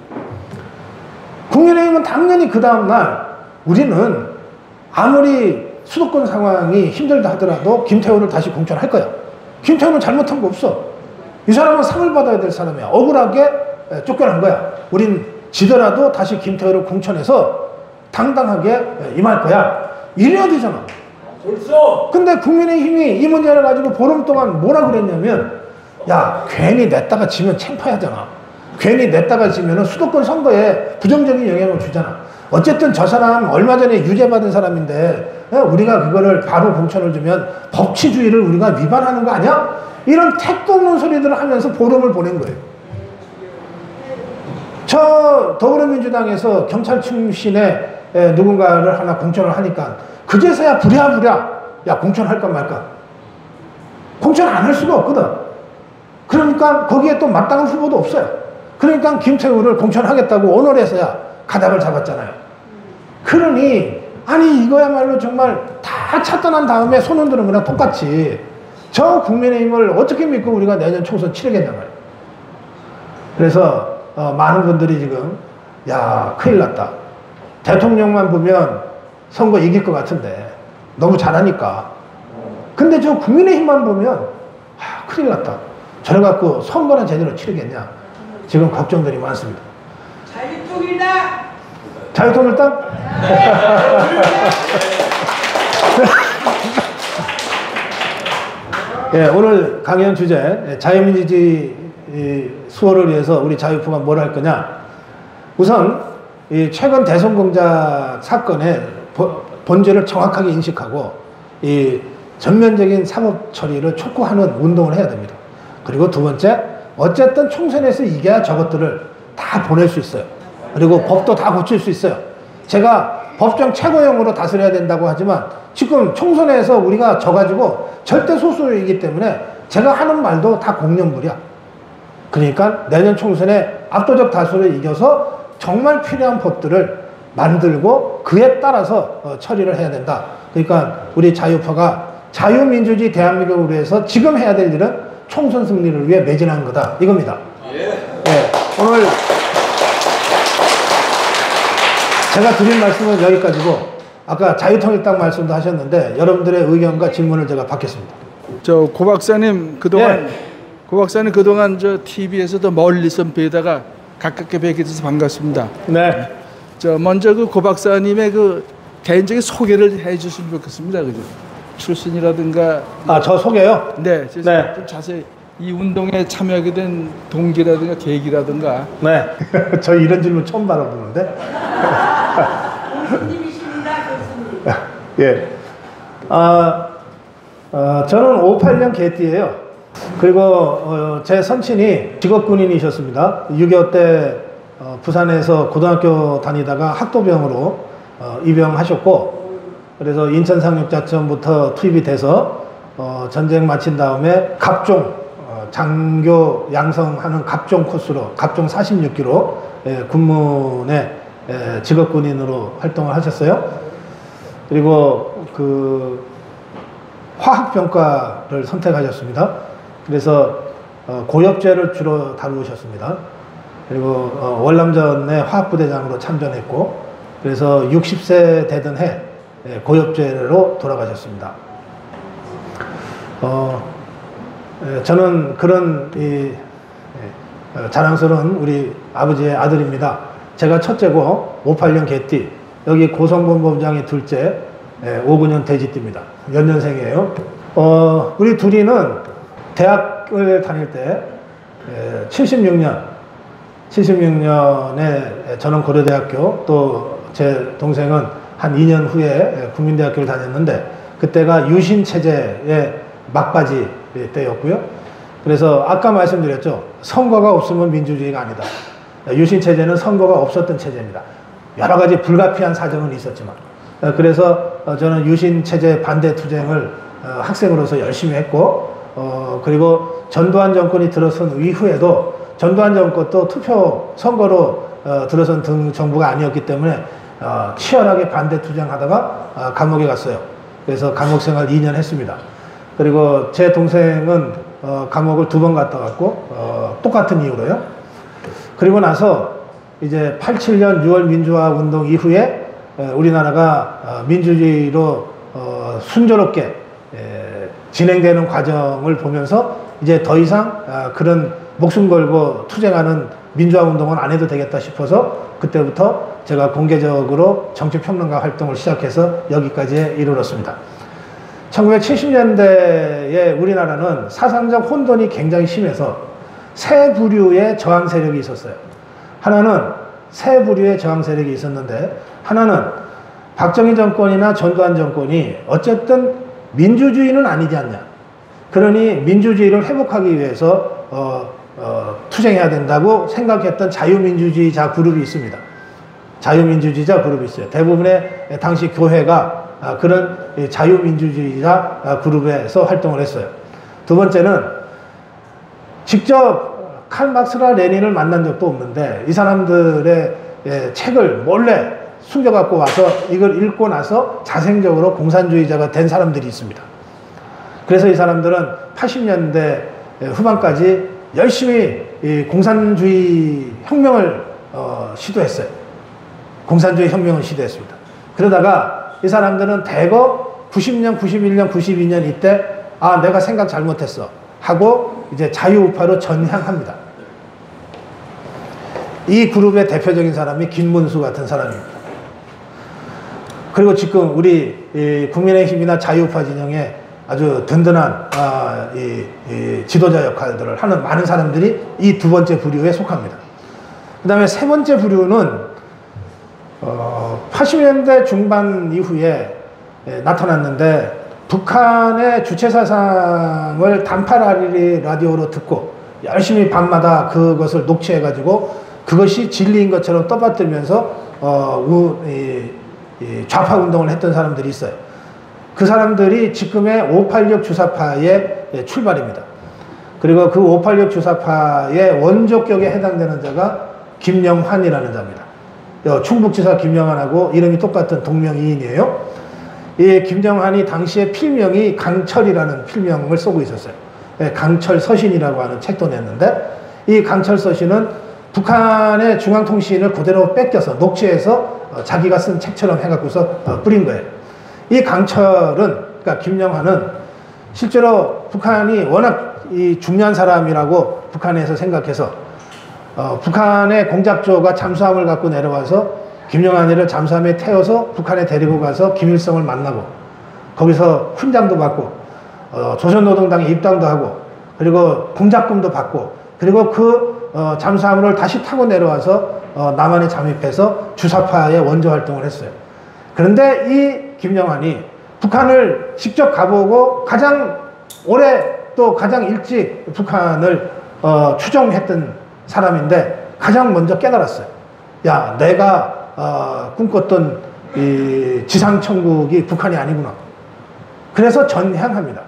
국민의힘은 당연히 그 다음날 우리는 아무리 수도권 상황이 힘들다 하더라도 김태우를 다시 공천할 거야. 김태우는 잘못한 거 없어. 이 사람은 상을 받아야 될 사람이야. 억울하게 쫓겨난 거야. 우린 지더라도 다시 김태우를 공천해서 당당하게 임할 거야. 이래야 되잖아. 근데 국민의힘이 이 문제를 가지고 보름 동안 뭐라 그랬냐면, 야, 괜히 냈다가 지면 창피하잖아. 괜히 냈다가 지면은 수도권 선거에 부정적인 영향을 주잖아. 어쨌든 저 사람 얼마 전에 유죄받은 사람인데 우리가 그거를 바로 공천을 주면 법치주의를 우리가 위반하는 거 아니야? 이런 택도 없는 소리들을 하면서 보름을 보낸 거예요. 저 더불어민주당에서 경찰 출신의 누군가를 하나 공천을 하니까 그제서야 부랴부랴 야, 공천할까 말까. 공천 안 할 수가 없거든. 그러니까 거기에 또 마땅한 후보도 없어요. 그러니까 김태우를 공천하겠다고 오늘에서야 가닥을 잡았잖아요. 그러니 아니 이거야말로 정말 다 차단한 다음에 손 흔드는 거랑 똑같이 저 국민의힘을 어떻게 믿고 우리가 내년 총선 치르겠냐 말이에요. 그래서 많은 분들이 지금 야, 큰일 났다. 대통령만 보면 선거 이길 것 같은데 너무 잘하니까. 근데 저 국민의힘만 보면 큰일 났다. 저래갖고 선거는 제대로 치르겠냐. 지금 걱정들이 많습니다. 자유통일당! 자유통일당? 예, 오늘 강연 주제 자유민주주의 수호를 위해서 우리 자유프가 뭘 할 거냐. 우선 이 최근 대선 공작 사건의 본질을 정확하게 인식하고 이 전면적인 사법 처리를 촉구하는 운동을 해야 됩니다. 그리고 두 번째, 어쨌든 총선에서 이겨야 저것들을 다 보낼 수 있어요. 그리고 법도 다 고칠 수 있어요. 제가 법정 최고형으로 다스려야 된다고 하지만 지금 총선에서 우리가 져가지고 절대 소수이기 때문에 제가 하는 말도 다 공연물이야. 그러니까 내년 총선에 압도적 다수를 이겨서 정말 필요한 법들을 만들고 그에 따라서 처리를 해야 된다. 그러니까 우리 자유파가 자유민주주의 대한민국을 위해서 지금 해야 될 일은 총선 승리를 위해 매진한 거다. 이겁니다. 네, 오늘 제가 드린 말씀은 여기까지고 아까 자유통일당 말씀도 하셨는데 여러분들의 의견과 질문을 제가 받겠습니다. 저 고 박사님 그동안 저 TV에서도 멀리서 뵈다가 가깝게 뵙게 돼서 반갑습니다. 네. 저 먼저 그 고 박사님의 그 개인적인 소개를 해주시면 좋겠습니다. 그죠? 출신이라든가. 저 소개요? 네. 네. 좀 자세히 이 운동에 참여하게 된 동기라든가 계기라든가. 네. 저 이런 질문 처음 받아보는데. 교수님이십니다, 교수님. 예. 저는 58년 개띠예요. 그리고 제 선친이 직업군인이셨습니다. 6.25 때 부산에서 고등학교 다니다가 학도병으로 입영하셨고, 그래서 인천 상륙작전부터 투입이 돼서 전쟁 마친 다음에 갑종 장교 양성하는 갑종 코스로 갑종 46기로 군문에 직업군인으로 활동을 하셨어요. 그리고 그 화학병과를 선택하셨습니다. 그래서 고엽제를 주로 다루셨습니다. 그리고 월남전에 화학부대장으로 참전했고, 그래서 60세 되던 해 고엽제로 돌아가셨습니다. 저는 그런 자랑스러운 우리 아버지의 아들입니다. 제가 첫째고 58년 개띠, 여기 고성범법장이 둘째, 59년 돼지띠입니다. 연년생이에요. 우리 둘이는 대학을 다닐 때 76년에 저는 고려대학교, 또 제 동생은 한 2년 후에 국민대학교를 다녔는데 그때가 유신 체제의 막바지 때였고요. 그래서 아까 말씀드렸죠. 선거가 없으면 민주주의가 아니다. 유신 체제는 선거가 없었던 체제입니다. 여러 가지 불가피한 사정은 있었지만 그래서 저는 유신 체제 반대 투쟁을 학생으로서 열심히 했고 그리고 전두환 정권이 들어선 이후에도 전두환 정권도 투표 선거로 들어선 정부가 아니었기 때문에 치열하게 반대 투쟁하다가 감옥에 갔어요. 그래서 감옥 생활 2년 했습니다. 그리고 제 동생은 감옥을 2번 갔다 왔고 똑같은 이유로요. 그리고 나서 이제 87년 6월 민주화 운동 이후에 우리나라가 민주주의로 순조롭게 진행되는 과정을 보면서 이제 더 이상 그런 목숨 걸고 투쟁하는 민주화 운동은 안 해도 되겠다 싶어서 그때부터 제가 공개적으로 정치평론가 활동을 시작해서 여기까지 이르렀습니다. 1970년대에 우리나라는 사상적 혼돈이 굉장히 심해서 세 부류의 저항 세력이 있었어요. 하나는 세 부류의 저항 세력이 있었는데 하나는 박정희 정권이나 전두환 정권이 어쨌든 민주주의는 아니지 않냐. 그러니 민주주의를 회복하기 위해서 투쟁해야 된다고 생각했던 자유민주주의자 그룹이 있습니다. 자유민주주의자 그룹이 있어요. 대부분의 당시 교회가 그런 자유민주주의자 그룹에서 활동을 했어요. 두 번째는 직접 칼 막스나 레닌을 만난 적도 없는데 이 사람들의 책을 몰래 숨겨갖고 와서 이걸 읽고 나서 자생적으로 공산주의자가 된 사람들이 있습니다. 그래서 이 사람들은 80년대 후반까지 열심히 이 공산주의 혁명을 시도했어요. 공산주의 혁명을 시도했습니다. 그러다가 이 사람들은 대거 90년, 91년, 92년 이때 내가 생각 잘못했어 하고 이제 자유우파로 전향합니다. 이 그룹의 대표적인 사람이 김문수 같은 사람입니다. 그리고 지금 우리 국민의힘이나 자유우파 진영에 아주 든든한 이 지도자 역할들을 하는 많은 사람들이 이 두 번째 부류에 속합니다. 그 다음에 세 번째 부류는 80년대 중반 이후에 나타났는데 북한의 주체사상을 단파 라디오로 듣고 열심히 밤마다 그것을 녹취해가지고 그것이 진리인 것처럼 떠받들면서 좌파 운동을 했던 사람들이 있어요. 그 사람들이 지금의 586 주사파의 출발입니다. 그리고 그 586 주사파의 원조격에 해당되는 자가 김영환이라는 자입니다. 충북지사 김영환하고 이름이 똑같은 동명이인이에요. 이 김영환이 당시에 필명이 강철이라는 필명을 쓰고 있었어요. 강철서신이라고 하는 책도 냈는데 이 강철서신은 북한의 중앙통신을 그대로 뺏겨서 녹취해서 자기가 쓴 책처럼 해갖고서 뿌린 거예요. 이 강철은, 그러니까 김영환은 실제로 북한이 워낙 이 중요한 사람이라고 북한에서 생각해서 북한의 공작조가 잠수함을 갖고 내려와서 김영환이를 잠수함에 태워서 북한에 데리고 가서 김일성을 만나고 거기서 훈장도 받고 조선노동당에 입당도 하고 그리고 공작금도 받고 그리고 그 잠수함을 다시 타고 내려와서 남한에 잠입해서 주사파의 원조 활동을 했어요. 그런데 이 김영환이 북한을 직접 가보고 가장 오래 또 가장 일찍 북한을 추종했던 사람인데 가장 먼저 깨달았어요. 야, 내가 꿈꿨던 이 지상천국이 북한이 아니구나. 그래서 전향합니다.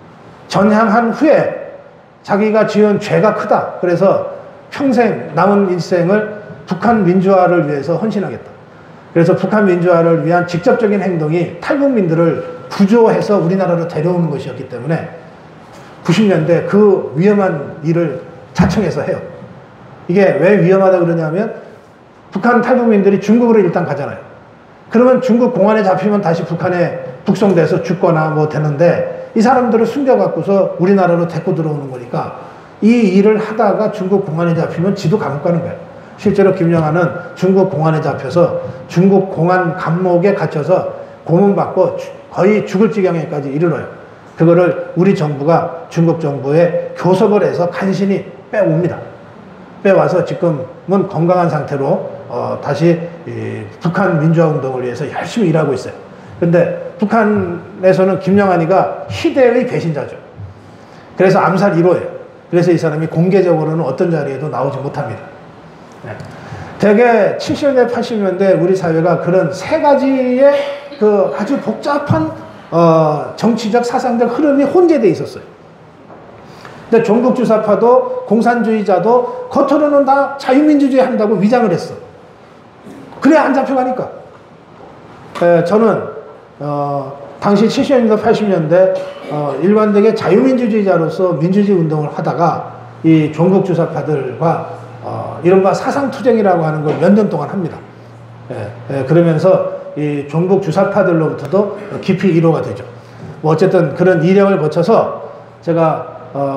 전향한 후에 자기가 지은 죄가 크다. 그래서 평생 남은 일생을 북한 민주화를 위해서 헌신하겠다. 그래서 북한 민주화를 위한 직접적인 행동이 탈북민들을 구조해서 우리나라로 데려오는 것이었기 때문에 90년대 그 위험한 일을 자청해서 해요. 이게 왜 위험하다 그러냐면 북한 탈북민들이 중국으로 일단 가잖아요. 그러면 중국 공안에 잡히면 다시 북한에 북송돼서 죽거나 뭐 되는데 이 사람들을 숨겨갖고서 우리나라로 데리고 들어오는 거니까 이 일을 하다가 중국 공안에 잡히면 지도 감옥 가는 거예요. 실제로 김영환은 중국 공안에 잡혀서 중국 공안 감옥에 갇혀서 고문받고 거의 죽을 지경에까지 이르러요. 그거를 우리 정부가 중국 정부에 교섭을 해서 간신히 빼옵니다. 빼와서 지금은 건강한 상태로 다시 이 북한 민주화 운동을 위해서 열심히 일하고 있어요. 근데 북한에서는 김영한이가 희대의 배신자죠. 그래서 암살 1호예요. 그래서 이 사람이 공개적으로는 어떤 자리에도 나오지 못합니다. 네. 대개 70년대, 80년대 우리 사회가 그런 세 가지의 그 아주 복잡한 정치적, 사상적 흐름이 혼재되어 있었어요. 근데 종북주사파도 공산주의자도 겉으로는 다 자유민주주의 한다고 위장을 했어. 그래야 안 잡혀가니까. 저는 당시 70년대, 80년대 일관되게 자유민주주의자로서 민주주의 운동을 하다가 이 종북주사파들과 이른바 사상투쟁이라고 하는 걸 몇 년 동안 합니다. 그러면서 이 종북주사파들로부터도 깊이 위로가 되죠. 뭐 어쨌든 그런 이력을 거쳐서 제가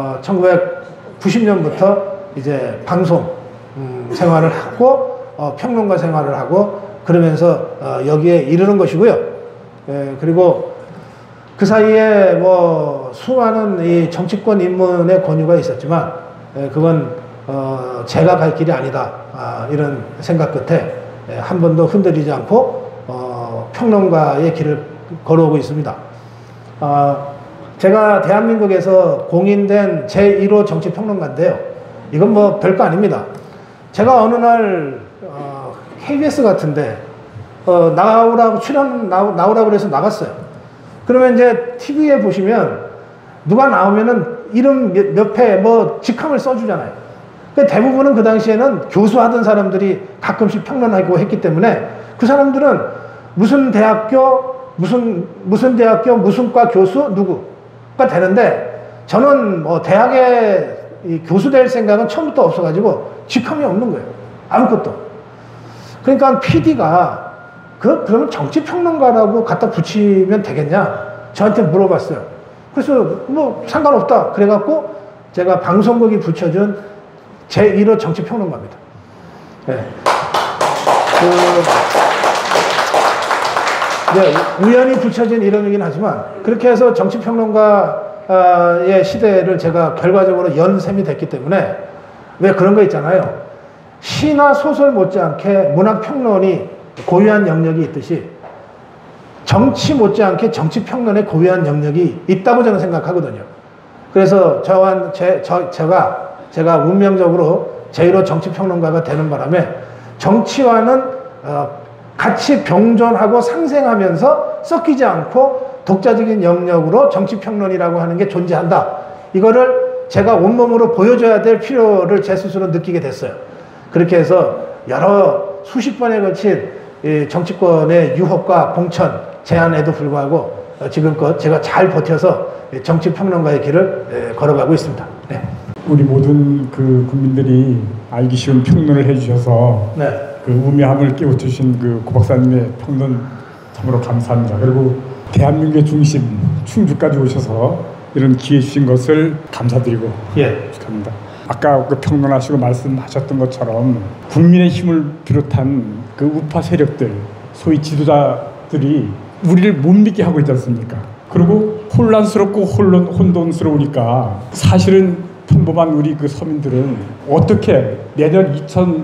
1990년부터 이제 방송 생활을 하고 평론가 생활을 하고 그러면서 여기에 이르는 것이고요. 그리고 그 사이에 뭐 수많은 이 정치권 입문의 권유가 있었지만 그건 제가 갈 길이 아니다. 이런 생각 끝에 한 번도 흔들리지 않고 평론가의 길을 걸어오고 있습니다. 제가 대한민국에서 공인된 제1호 정치평론가인데요. 이건 뭐 별거 아닙니다. 제가 어느 날 KBS 같은데 나오라고 나오라고 그래서 나갔어요. 그러면 이제 TV에 보시면 누가 나오면은 이름 몇 회 뭐 직함을 써주잖아요. 대부분은 그 당시에는 교수하던 사람들이 가끔씩 평론하고 했기 때문에 그 사람들은 무슨 대학교 무슨 대학교 무슨 과 교수 누구가 되는데 저는 뭐 대학에 교수 될 생각은 처음부터 없어가지고 직함이 없는 거예요. 아무것도. 그러니까 PD가 그러면 정치평론가라고 갖다 붙이면 되겠냐? 저한테 물어봤어요. 그래서 뭐 상관없다. 그래갖고 제가 방송국이 붙여준 제1호 정치평론가입니다. 네. 우연히 붙여진 이름이긴 하지만 그렇게 해서 정치평론가의 시대를 제가 결과적으로 연셈이 됐기 때문에 왜 그런 거 있잖아요. 시나 소설 못지않게 문학평론이 고유한 영역이 있듯이 정치 못지않게 정치평론에 고유한 영역이 있다고 저는 생각하거든요. 그래서 제가 운명적으로 제1호 정치평론가가 되는 바람에 정치와는 같이 병존하고 상생하면서 섞이지 않고 독자적인 영역으로 정치평론이라고 하는 게 존재한다. 이거를 제가 온몸으로 보여줘야 될 필요를 제 스스로 느끼게 됐어요. 그렇게 해서 수십 번에 걸친 정치권의 유혹과 공천, 제한에도 불구하고 지금껏 제가 잘 버텨서 정치평론가의 길을 걸어가고 있습니다. 네. 우리 모든 그 국민들이 알기 쉬운 평론을 해주셔서 네. 그 우매함을 깨우쳐주신 그 고 박사님의 평론 참으로 감사합니다. 그리고 대한민국의 중심 충주까지 오셔서 이런 기회 주신 것을 감사드리고 축하합니다. 아까 그 평론하시고 말씀하셨던 것처럼 국민의 힘을 비롯한 그 우파 세력들, 소위 지도자들이 우리를 못 믿게 하고 있지 않습니까? 그리고 혼란스럽고 혼돈스러우니까 사실은 평범한 우리 그 서민들은 어떻게 내년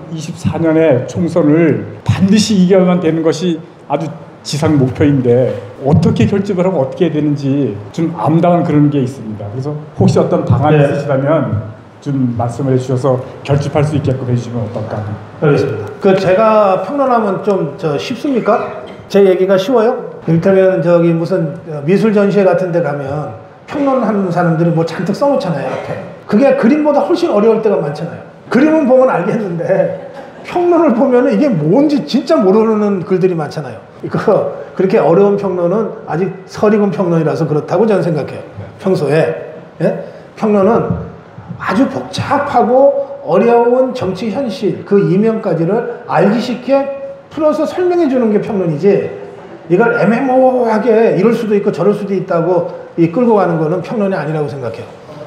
2024년에 총선을 반드시 이겨야만 되는 것이 아주 지상 목표인데 어떻게 결집을 하고 어떻게 해야 되는지 좀 암담한 그런 게 있습니다. 그래서 혹시 어떤 방안이 있으시다면 좀 말씀을 해주셔서 결집할 수 있게끔 해주시면 어떨까? 알겠습니다. 제가 평론하면 좀 쉽습니까? 제 얘기가 쉬워요? 이를테면 무슨 미술 전시회 같은 데 가면 평론하는 사람들이 뭐 잔뜩 써놓잖아요, 앞에. 그게 그림보다 훨씬 어려울 때가 많잖아요. 그림은 보면 알겠는데 평론을 보면은 이게 뭔지 진짜 모르는 글들이 많잖아요. 그렇게 어려운 평론은 아직 설익은 평론이라서 그렇다고 저는 생각해요. 평소에. 예? 평론은 아주 복잡하고 어려운 정치 현실, 그 이면까지를 알기 쉽게 풀어서 설명해 주는 게 평론이지, 이걸 애매모호하게 이럴 수도 있고 저럴 수도 있다고 끌고 가는 거는 평론이 아니라고 생각해요.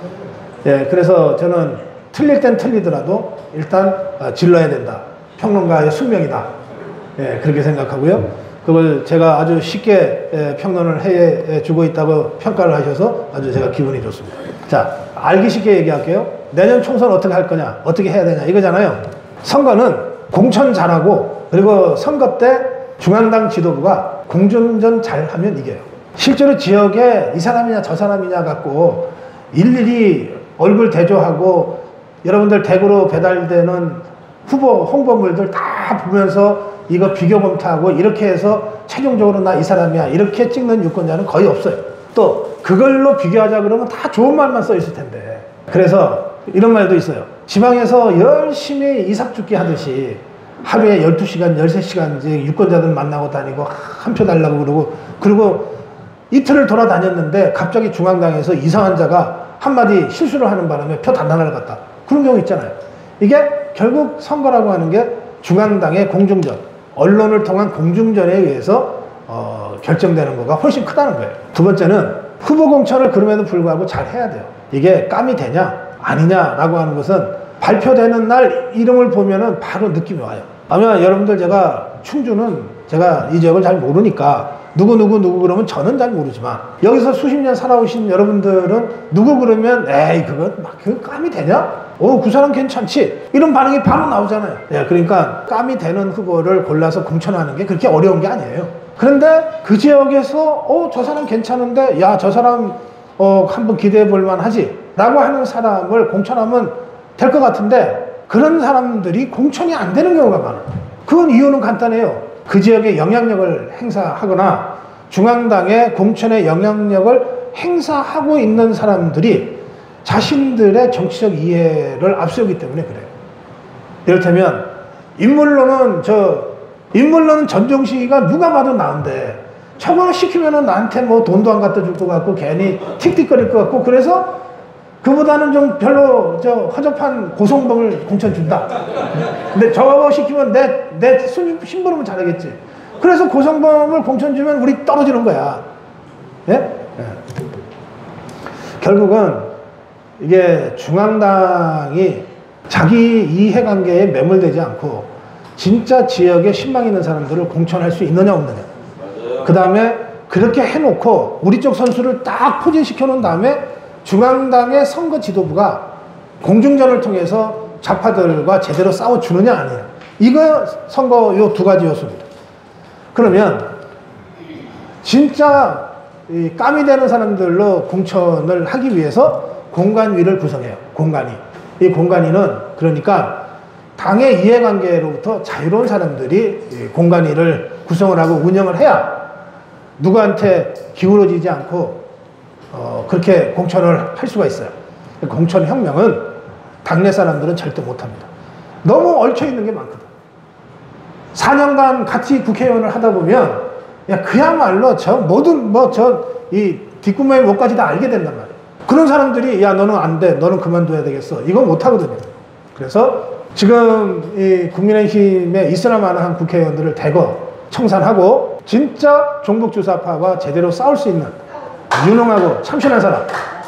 예, 그래서 저는 틀릴 땐 틀리더라도 일단 질러야 된다. 평론가의 숙명이다. 예, 그렇게 생각하고요. 그걸 제가 아주 쉽게 평론을 해주고 있다고 평가를 하셔서 아주 제가 기분이 좋습니다. 자, 알기 쉽게 얘기할게요. 내년 총선 어떻게 할 거냐, 어떻게 해야 되냐 이거잖아요. 선거는 공천 잘하고 그리고 선거 때 중앙당 지도부가 공중전 잘하면 이겨요. 실제로 지역에 이 사람이냐 저 사람이냐 갖고 일일이 얼굴 대조하고 여러분들 댁으로 배달되는 후보 홍보물들 다 보면서 이거 비교 검토하고 이렇게 해서 최종적으로 나 이 사람이야 이렇게 찍는 유권자는 거의 없어요. 또 그걸로 비교하자 그러면 다 좋은 말만 써 있을 텐데. 그래서 이런 말도 있어요. 지방에서 열심히 이삭죽기 하듯이 하루에 12시간 13시간 유권자들 만나고 다니고 한 표 달라고 그러고 이틀을 돌아다녔는데 갑자기 중앙당에서 이상한 자가 한마디 실수를 하는 바람에 표 단단을 갔다. 그런 경우 있잖아요. 이게 결국 선거라고 하는 게 중앙당의 공중전, 언론을 통한 공중전에 의해서 결정되는 거가 훨씬 크다는 거예요. 두 번째는 후보 공천을 그럼에도 불구하고 잘 해야 돼요. 이게 깜이 되냐 아니냐라고 하는 것은 발표되는 날 이름을 보면은 바로 느낌이 와요. 아마 여러분들 제가 충주는 제가 이 지역을 잘 모르니까 누구 그러면 저는 잘 모르지만 여기서 수십 년 살아오신 여러분들은 누구 그러면 에이 그거 막 그 깜이 되냐? 그 사람 괜찮지? 이런 반응이 바로 나오잖아요. 네, 그러니까 깜이 되는 후보를 골라서 공천하는 게 그렇게 어려운 게 아니에요. 그런데 그 지역에서 저 사람 괜찮은데 야 저 사람 한번 기대해 볼 만하지 라고 하는 사람을 공천하면 될 것 같은데 그런 사람들이 공천이 안 되는 경우가 많아요. 그건 이유는 간단해요. 그 지역의 영향력을 행사하거나 중앙당의 공천의 영향력을 행사하고 있는 사람들이 자신들의 정치적 이해를 앞세우기 때문에 그래요. 이를테면 인물로는 전종식이가 누가 봐도 나은데 저거 시키면은 나한테 뭐 돈도 안 갖다 줄 것 같고 괜히 틱틱거릴 것 같고 그래서 그보다는 좀 별로 허접한 고성범을 공천 준다. 근데 저거 시키면 내 심부름은 잘하겠지. 그래서 고성범을 공천 주면 우리 떨어지는 거야. 예? 예. 결국은 이게 중앙당이 자기 이해관계에 매몰되지 않고 진짜 지역에 신망 있는 사람들을 공천할 수 있느냐 없느냐. 그 다음에 그렇게 해놓고 우리 쪽 선수를 딱 포진시켜 놓은 다음에 중앙당의 선거 지도부가 공중전을 통해서 좌파들과 제대로 싸워주느냐 아니냐. 이거 선거 요 두 가지 요소입니다. 그러면 진짜 이 깜이 되는 사람들로 공천을 하기 위해서 공관위를 구성해요. 공관위. 이 공관위는 그러니까 당의 이해관계로부터 자유로운 사람들이 공관위를 구성을 하고 운영을 해야 누구한테 기울어지지 않고 그렇게 공천을 할 수가 있어요. 공천혁명은 당내 사람들은 절대 못합니다. 너무 얽혀있는 게 많거든. 4년간 같이 국회의원을 하다 보면 그야말로 이 뒷구멍의 목까지 다 알게 된단 말이에요. 그런 사람들이 야 너는 안 돼, 너는 그만둬야 되겠어, 이거 못하거든요. 그래서 지금 이 국민의힘에 있으나 마나한 국회의원들을 대거 청산하고 진짜 종북주사파와 제대로 싸울 수 있는 유능하고 참신한 사람,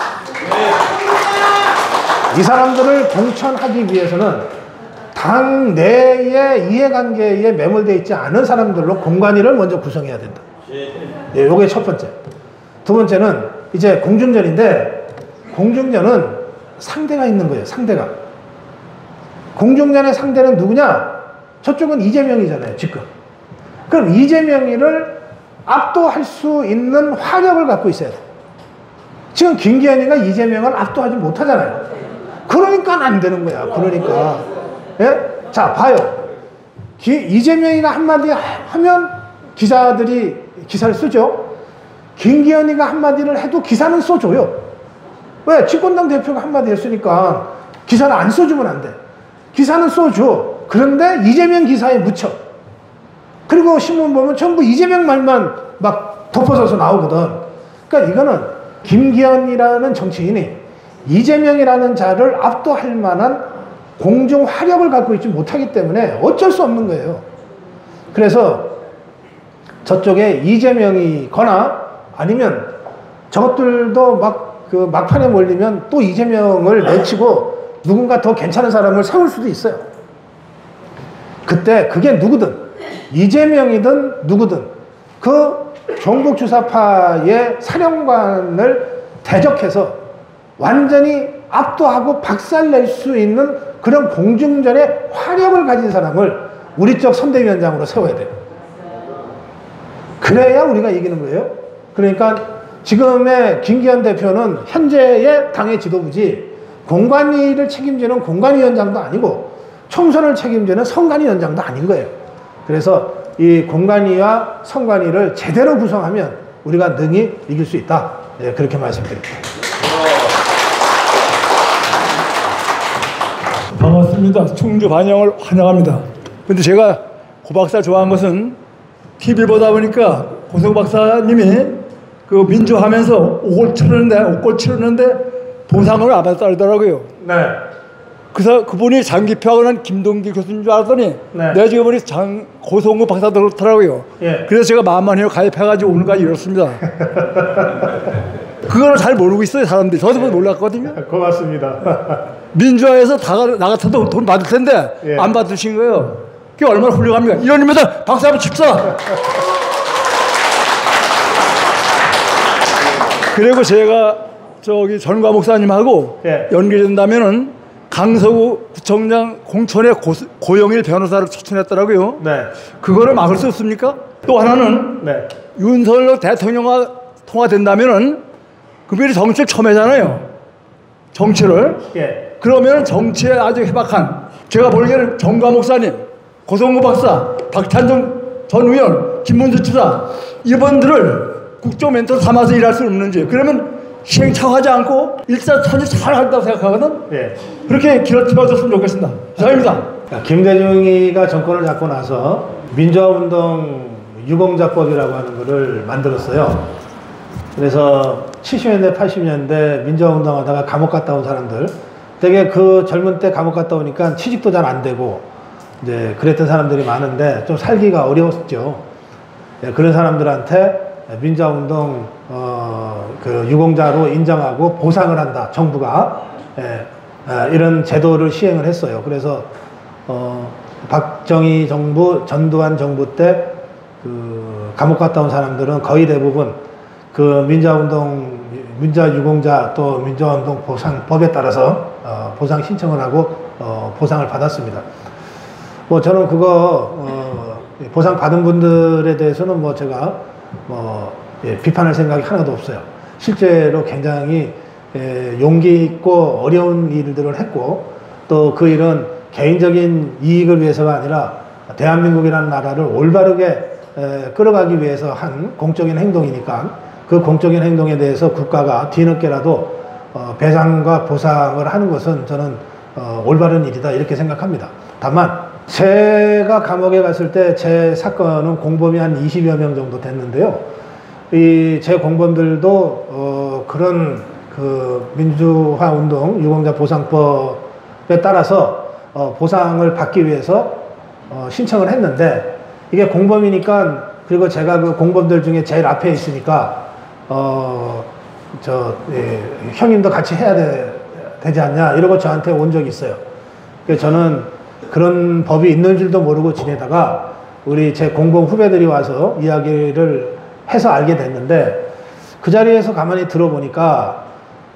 이 사람들을 공천하기 위해서는 당 내의 이해관계에 매몰되어 있지 않은 사람들로 공관위를 먼저 구성해야 된다. 예, 요게 첫 번째. 두 번째는 이제 공중전인데, 공중전은 상대가 있는 거예요. 상대가. 공중전의 상대는 누구냐? 저쪽은 이재명이잖아요, 지금. 그럼 이재명이를 압도할 수 있는 화력을 갖고 있어야 돼. 지금 김기현이가 이재명을 압도하지 못하잖아요. 그러니까 안 되는 거야. 그러니까. 예? 자, 봐요. 이재명이가 한마디 하면 기자들이 기사를 쓰죠. 김기현이가 한마디를 해도 기사는 써줘요. 왜? 집권당 대표가 한마디 했으니까 기사를 안 써주면 안 돼. 기사는 써줘. 그런데 이재명 기사에 묻혀. 그리고 신문 보면 전부 이재명 말만 막 덮어서서 나오거든. 그러니까 이거는 김기현이라는 정치인이 이재명이라는 자를 압도할 만한 공중 화력을 갖고 있지 못하기 때문에 어쩔 수 없는 거예요. 그래서 저쪽에 이재명이거나 아니면 저것들도 막판에 몰리면 또 이재명을 내치고 누군가 더 괜찮은 사람을 세울 수도 있어요. 그때 그게 누구든, 이재명이든 누구든 그 종북주사파의 사령관을 대적해서 완전히 압도하고 박살낼 수 있는 그런 공중전의 화력을 가진 사람을 우리 쪽 선대위원장으로 세워야 돼요. 그래야 우리가 이기는 거예요. 그러니까 지금의 김기현 대표는 현재의 당의 지도부지 공관위를 책임지는 공관위원장도 아니고 총선을 책임지는 선관위원장도 아닌 거예요. 그래서 이 공관위와 선관위를 제대로 구성하면 우리가 능히 이길 수 있다. 예, 그렇게 말씀드립니다. 반갑습니다. 충주 반영을 환영합니다. 근데 제가 고 박사 좋아한 것은 TV를 보다 보니까 고성 박사님이 그 민주하면서 옥골 치르는데 보상을 안 받았더라고요. 네. 그래서 그분이 장기표하고 난 김동기 교수인 줄 알았더니 네. 내가 지금 보니 고성우 박사도 그렇더라고요. 예. 그래서 제가 마음만 해요 가입해가지고 오늘까지 이렇습니다. 그걸 잘 모르고 있어요 사람들이. 저도 몰랐거든요. 고맙습니다. 민주화에서 나 같아도 돈 받을 텐데 예. 안 받으신 거예요. 그게 얼마나 훌륭합니까? 이런 의미에서 박수 한번 칩시다. 그리고 제가 저기 전과 목사님하고 예. 연결된다면은 강서구 구청장 공천에 고영일 변호사를 추천했더라고요. 네. 그거를 막을 수 없습니까? 또 하나는 네. 윤석열 대통령과 통화된다면은 그분이 정치를 처음 하잖아요. 정치를. 예. 그러면 정치에 아주 해박한 제가 보기에는 정과 목사님, 고성구 박사, 박찬종 전 의원, 김문수 지사 이분들을 국정 멘토 삼아서 일할 수 없는지 그러면 시행착오하지 않고 일사천리 잘 한다고 생각하거든. 예. 그렇게 길을 틀어줬으면 좋겠습니다. 이상입니다. 김대중이가 정권을 잡고 나서 민주화운동 유공자법이라고 하는 것을 만들었어요. 그래서 70년대 80년대 민주화운동 하다가 감옥 갔다 온 사람들 되게 그 젊은 때 감옥 갔다 오니까 취직도 잘 안 되고 이제 그랬던 사람들이 많은데 좀 살기가 어려웠죠. 예, 그런 사람들한테 민주화운동 그 유공자로 인정하고 보상을 한다. 정부가 이런 제도를 시행을 했어요. 그래서 박정희 정부, 전두환 정부 때 그 감옥 갔다 온 사람들은 거의 대부분 그 민주화 유공자 또 민주화운동 보상법에 따라서 보상 신청을 하고 보상을 받았습니다. 뭐 저는 그거 보상 받은 분들에 대해서는 뭐 제가 비판할 생각이 하나도 없어요. 실제로 굉장히 용기 있고 어려운 일들을 했고 또 그 일은 개인적인 이익을 위해서가 아니라 대한민국이라는 나라를 올바르게 끌어가기 위해서 한 공적인 행동이니까 그 공적인 행동에 대해서 국가가 뒤늦게라도 배상과 보상을 하는 것은 저는 올바른 일이다 이렇게 생각합니다. 다만 제가 감옥에 갔을 때 제 사건은 공범이 한 20여 명 정도 됐는데요. 이 제 공범들도 그런 그 민주화 운동 유공자 보상법에 따라서 보상을 받기 위해서 신청을 했는데 이게 공범이니까 그리고 제가 그 공범들 중에 제일 앞에 있으니까 형님도 같이 해야 되지 않냐 이러고 저한테 온 적이 있어요. 그래서 저는 그런 법이 있는 줄도 모르고 지내다가 우리 제 공범 후배들이 와서 이야기를 해서 알게 됐는데 그 자리에서 가만히 들어보니까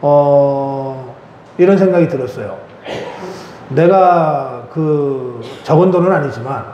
이런 생각이 들었어요. 내가 그 적은 돈은 아니지만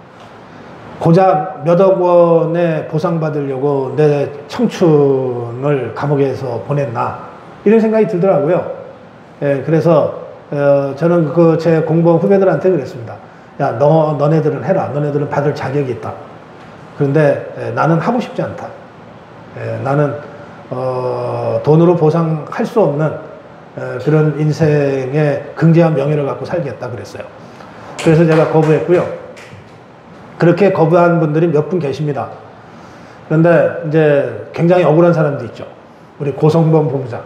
고작 몇억 원의 보상받으려고 내 청춘을 감옥에서 보냈나 이런 생각이 들더라고요. 예, 그래서 저는 그 제 공범 후배들한테 그랬습니다. 야, 너네들은 해라. 너네들은 받을 자격이 있다. 그런데 나는 하고 싶지 않다. 나는 돈으로 보상할 수 없는 그런 인생의 긍지와 명예를 갖고 살겠다 그랬어요. 그래서 제가 거부했고요. 그렇게 거부한 분들이 몇 분 계십니다. 그런데 이제 굉장히 억울한 사람도 있죠. 우리 고성범 본부장.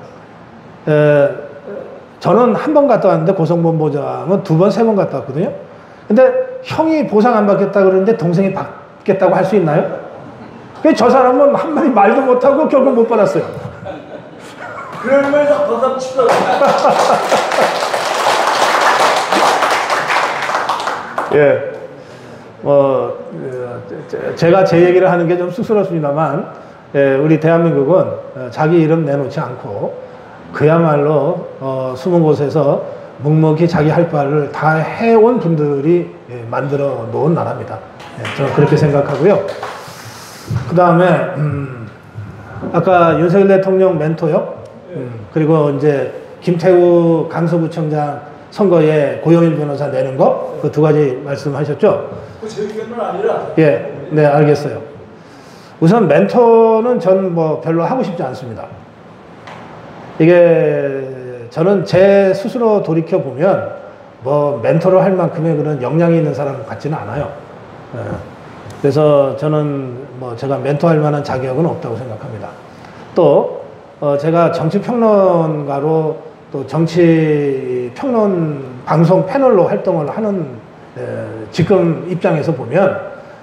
저는 한 번 갔다 왔는데 고성범 본부장은 두 번, 세 번 갔다 왔거든요. 근데 형이 보상 안 받겠다 그러는데 동생이 받겠다고 할 수 있나요? 저 사람은 한마디 말도 못하고 결국 못 받았어요. 그러면서 보상 치다. 예. 제가 제 얘기를 하는 게 좀 쑥스럽습니다만, 우리 대한민국은 자기 이름 내놓지 않고, 그야말로 숨은 곳에서 묵묵히 자기 할 바를 다 해온 분들이 만들어 놓은 나라입니다. 저는 그렇게 생각하고요. 그 다음에 아까 윤석열 대통령 멘토요. 그리고 이제 김태우 강서구청장 선거에 고영일 변호사 내는 거, 그 두 가지 말씀하셨죠? 제 의견은 아니라. 예, 네, 알겠어요. 우선 멘토는 전 뭐 별로 하고 싶지 않습니다. 이게 저는 제 스스로 돌이켜 보면 뭐 멘토를 할 만큼의 그런 역량이 있는 사람 같지는 않아요. 예. 그래서 저는 뭐 제가 멘토할 만한 자격은 없다고 생각합니다. 또 제가 정치평론가로 또 정치평론 방송 패널로 활동을 하는 지금 입장에서 보면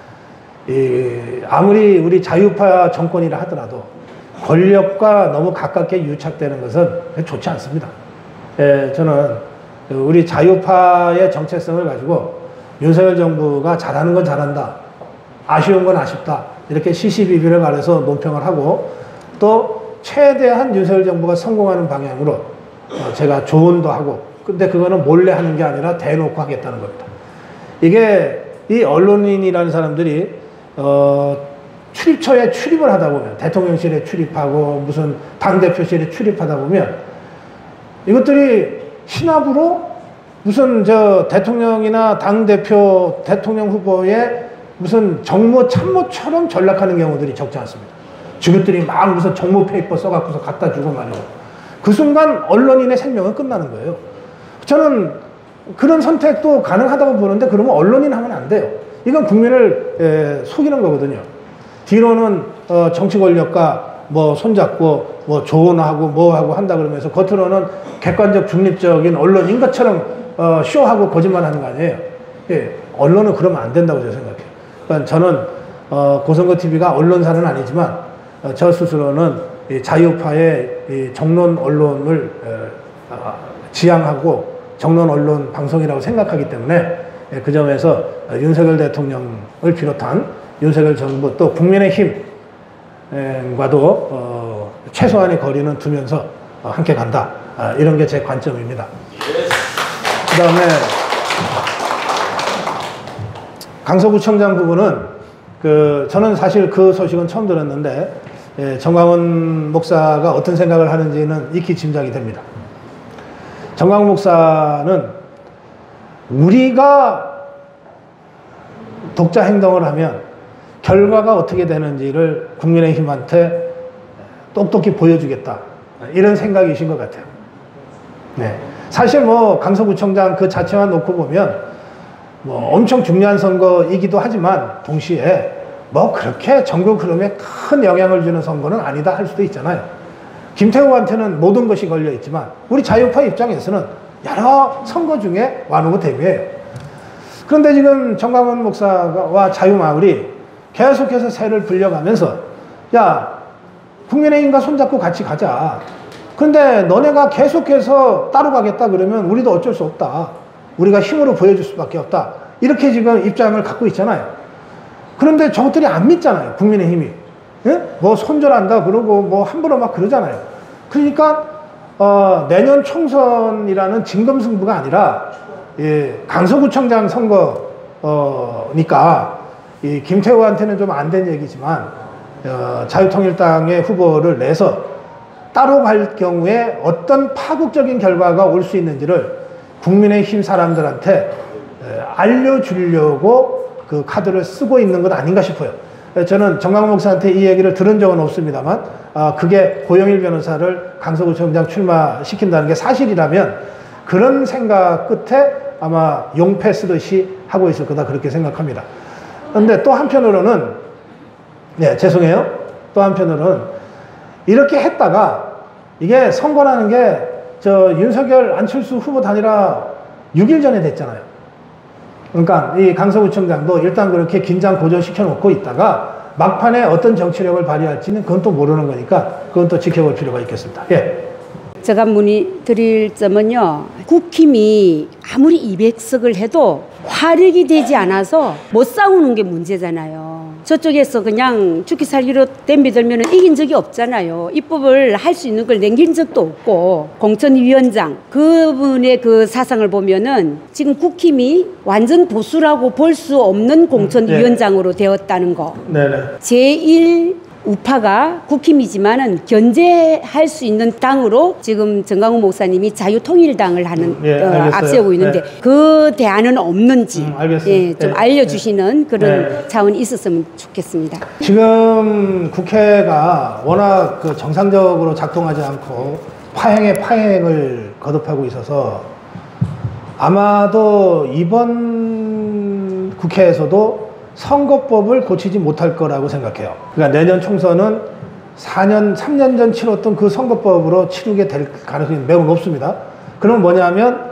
아무리 우리 자유파 정권이라 하더라도 권력과 너무 가깝게 유착되는 것은 좋지 않습니다. 저는 우리 자유파의 정체성을 가지고 윤석열 정부가 잘하는 건 잘한다, 아쉬운 건 아쉽다, 이렇게 시시비비를 가려서 논평을 하고, 또 최대한 윤석열 정부가 성공하는 방향으로 제가 조언도 하고, 근데 그거는 몰래 하는 게 아니라 대놓고 하겠다는 겁니다. 이게 이 언론인이라는 사람들이 출입처에 출입을 하다 보면, 대통령실에 출입하고 무슨 당대표실에 출입하다 보면 이것들이 신압으로 무슨 저 대통령이나 당대표, 대통령 후보의 무슨 정무 참모처럼 전락하는 경우들이 적지 않습니다. 저것들이 막 무슨 정무 페이퍼 써갖고서 갖다 주고 말이죠. 그 순간 언론인의 생명은 끝나는 거예요. 저는 그런 선택도 가능하다고 보는데, 그러면 언론인 하면 안 돼요. 이건 국민을 속이는 거거든요. 뒤로는 정치 권력과 뭐 손잡고 뭐 조언하고 뭐하고 한다 그러면서 겉으로는 객관적 중립적인 언론인 것처럼 쇼하고 거짓말하는 거 아니에요. 예, 언론은 그러면 안 된다고 저는 생각해요. 그러니까 저는 고선거 TV가 언론사는 아니지만 저 스스로는 이 자유파의 이 정론 언론을 지향하고 정론 언론 방송이라고 생각하기 때문에 그 점에서 윤석열 대통령을 비롯한 윤석열 정부 또 국민의힘과도 최소한의 거리는 두면서 함께 간다. 이런 게 제 관점입니다. 그 다음에 강서구청장 부분은 저는 사실 그 소식은 처음 들었는데 정광훈 목사가 어떤 생각을 하는지는 익히 짐작이 됩니다. 정광훈 목사는 우리가 독자 행동을 하면 결과가 어떻게 되는지를 국민의힘한테 똑똑히 보여주겠다, 이런 생각이신 것 같아요. 네. 사실 뭐 강서구청장 그 자체만 놓고 보면 뭐 엄청 중요한 선거이기도 하지만 동시에 뭐 그렇게 전국 흐름에 큰 영향을 주는 선거는 아니다 할 수도 있잖아요. 김태우한테는 모든 것이 걸려 있지만 우리 자유파 입장에서는 여러 선거 중에 완후대비예요. 그런데 지금 정광훈 목사와 자유마을이 계속해서 새를 불려가면서, 야, 국민의힘과 손잡고 같이 가자. 그런데 너네가 계속해서 따로 가겠다 그러면 우리도 어쩔 수 없다. 우리가 힘으로 보여줄 수밖에 없다. 이렇게 지금 입장을 갖고 있잖아요. 그런데 저것들이 안 믿잖아요, 국민의힘이. 예? 뭐 손절한다 그러고 뭐 함부로 막 그러잖아요. 그러니까 내년 총선이라는 진검승부가 아니라 강서구청장 선거니까 이 김태우한테는 좀 안 된 얘기지만 자유통일당의 후보를 내서 따로 갈 경우에 어떤 파국적인 결과가 올 수 있는지를 국민의힘 사람들한테 알려주려고 그 카드를 쓰고 있는 것 아닌가 싶어요. 저는 정광훈 목사한테 이 얘기를 들은 적은 없습니다만 그게 고영일 변호사를 강서구청장 출마시킨다는 게 사실이라면 그런 생각 끝에 아마 용패 쓰듯이 하고 있을 거다, 그렇게 생각합니다. 그런데 또 한편으로는, 네, 죄송해요. 또 한편으로는 이렇게 했다가 이게 선거라는 게 윤석열 안철수 후보 단일화 6일 전에 됐잖아요. 그러니까 이 강서구청장도 일단 그렇게 긴장 고조시켜 놓고 있다가 막판에 어떤 정치력을 발휘할지는 그건 또 모르는 거니까 그건 또 지켜볼 필요가 있겠습니다. 예. 제가 문의드릴 점은요, 국힘이 아무리 200석을 해도 화력이 되지 않아서 못 싸우는 게 문제잖아요. 저쪽에서 그냥 죽기 살기로 덤비들면 이긴 적이 없잖아요. 입법을 할 수 있는 걸 남긴 적도 없고, 공천위원장 그분의 그 사상을 보면은 지금 국힘이 완전 보수라고 볼 수 없는 공천위원장으로 되었다는 거. 네네. 제1 우파가 국힘이지만은 견제할 수 있는 당으로 지금 정강훈 목사님이 자유통일당을 하는 앞세우고 있는데 그 대안은 없는지 좀 알려주시는 그런 차원이 있었으면 좋겠습니다. 지금 국회가 워낙 그 정상적으로 작동하지 않고 파행에 파행을 거듭하고 있어서 아마도 이번 국회에서도 선거법을 고치지 못할 거라고 생각해요. 그러니까 내년 총선은 3년 전 치렀던 그 선거법으로 치르게 될 가능성이 매우 높습니다. 그럼 뭐냐면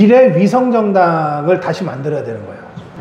비례위성정당을 다시 만들어야 되는 거예요.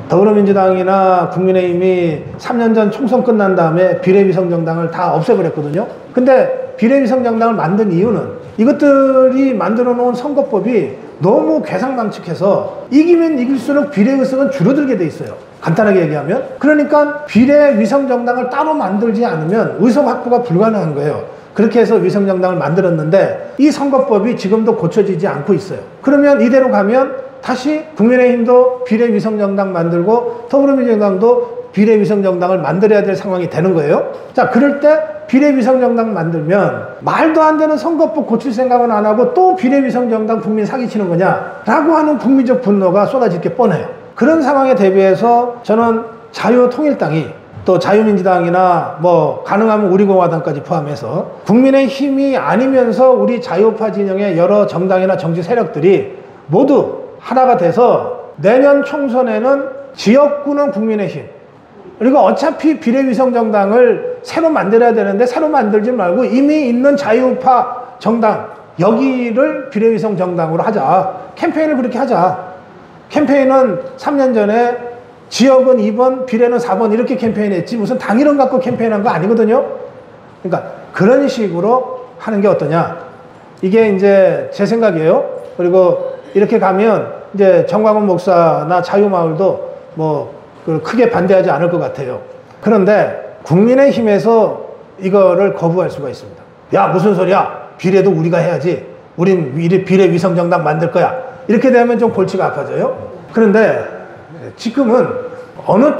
더불어민주당이나 국민의힘이 3년 전 총선 끝난 다음에 비례위성정당을 다 없애버렸거든요. 근데 비례위성정당을 만든 이유는 이것들이 만들어 놓은 선거법이 너무 괴상망측해서 이기면 이길수록 비례의석은 줄어들게 돼 있어요. 간단하게 얘기하면. 그러니까 비례위성정당을 따로 만들지 않으면 의석 확보가 불가능한 거예요. 그렇게 해서 위성정당을 만들었는데 이 선거법이 지금도 고쳐지지 않고 있어요. 그러면 이대로 가면 다시 국민의힘도 비례위성정당 만들고 더불어민주당도 비례위성정당을 만들어야 될 상황이 되는 거예요. 자, 그럴 때 비례위성정당 만들면 말도 안 되는 선거법 고칠 생각은 안 하고 또 비례위성정당 국민 사기치는 거냐라고 하는 국민적 분노가 쏟아질 게 뻔해요. 그런 상황에 대비해서 저는 자유통일당이 또 자유민주당이나 뭐 가능하면 우리공화당까지 포함해서 국민의힘이 아니면서 우리 자유파 진영의 여러 정당이나 정치 세력들이 모두 하나가 돼서 내년 총선에는 지역구는 국민의힘, 그리고 어차피 비례위성정당을 새로 만들어야 되는데 새로 만들지 말고 이미 있는 자유파 정당 여기를 비례위성정당으로 하자. 캠페인을 그렇게 하자. 캠페인은 3년 전에 지역은 2번, 비례는 4번 이렇게 캠페인했지 무슨 당 이름 갖고 캠페인한 거 아니거든요. 그러니까 그런 식으로 하는 게 어떠냐. 이게 이제 제 생각이에요. 그리고 이렇게 가면 이제 정광훈 목사나 자유마을도 뭐 크게 반대하지 않을 것 같아요. 그런데 국민의힘에서 이거를 거부할 수가 있습니다. 야, 무슨 소리야? 비례도 우리가 해야지. 우린 비례위성정당 만들 거야. 이렇게 되면 좀 골치가 아파져요. 그런데 지금은 어느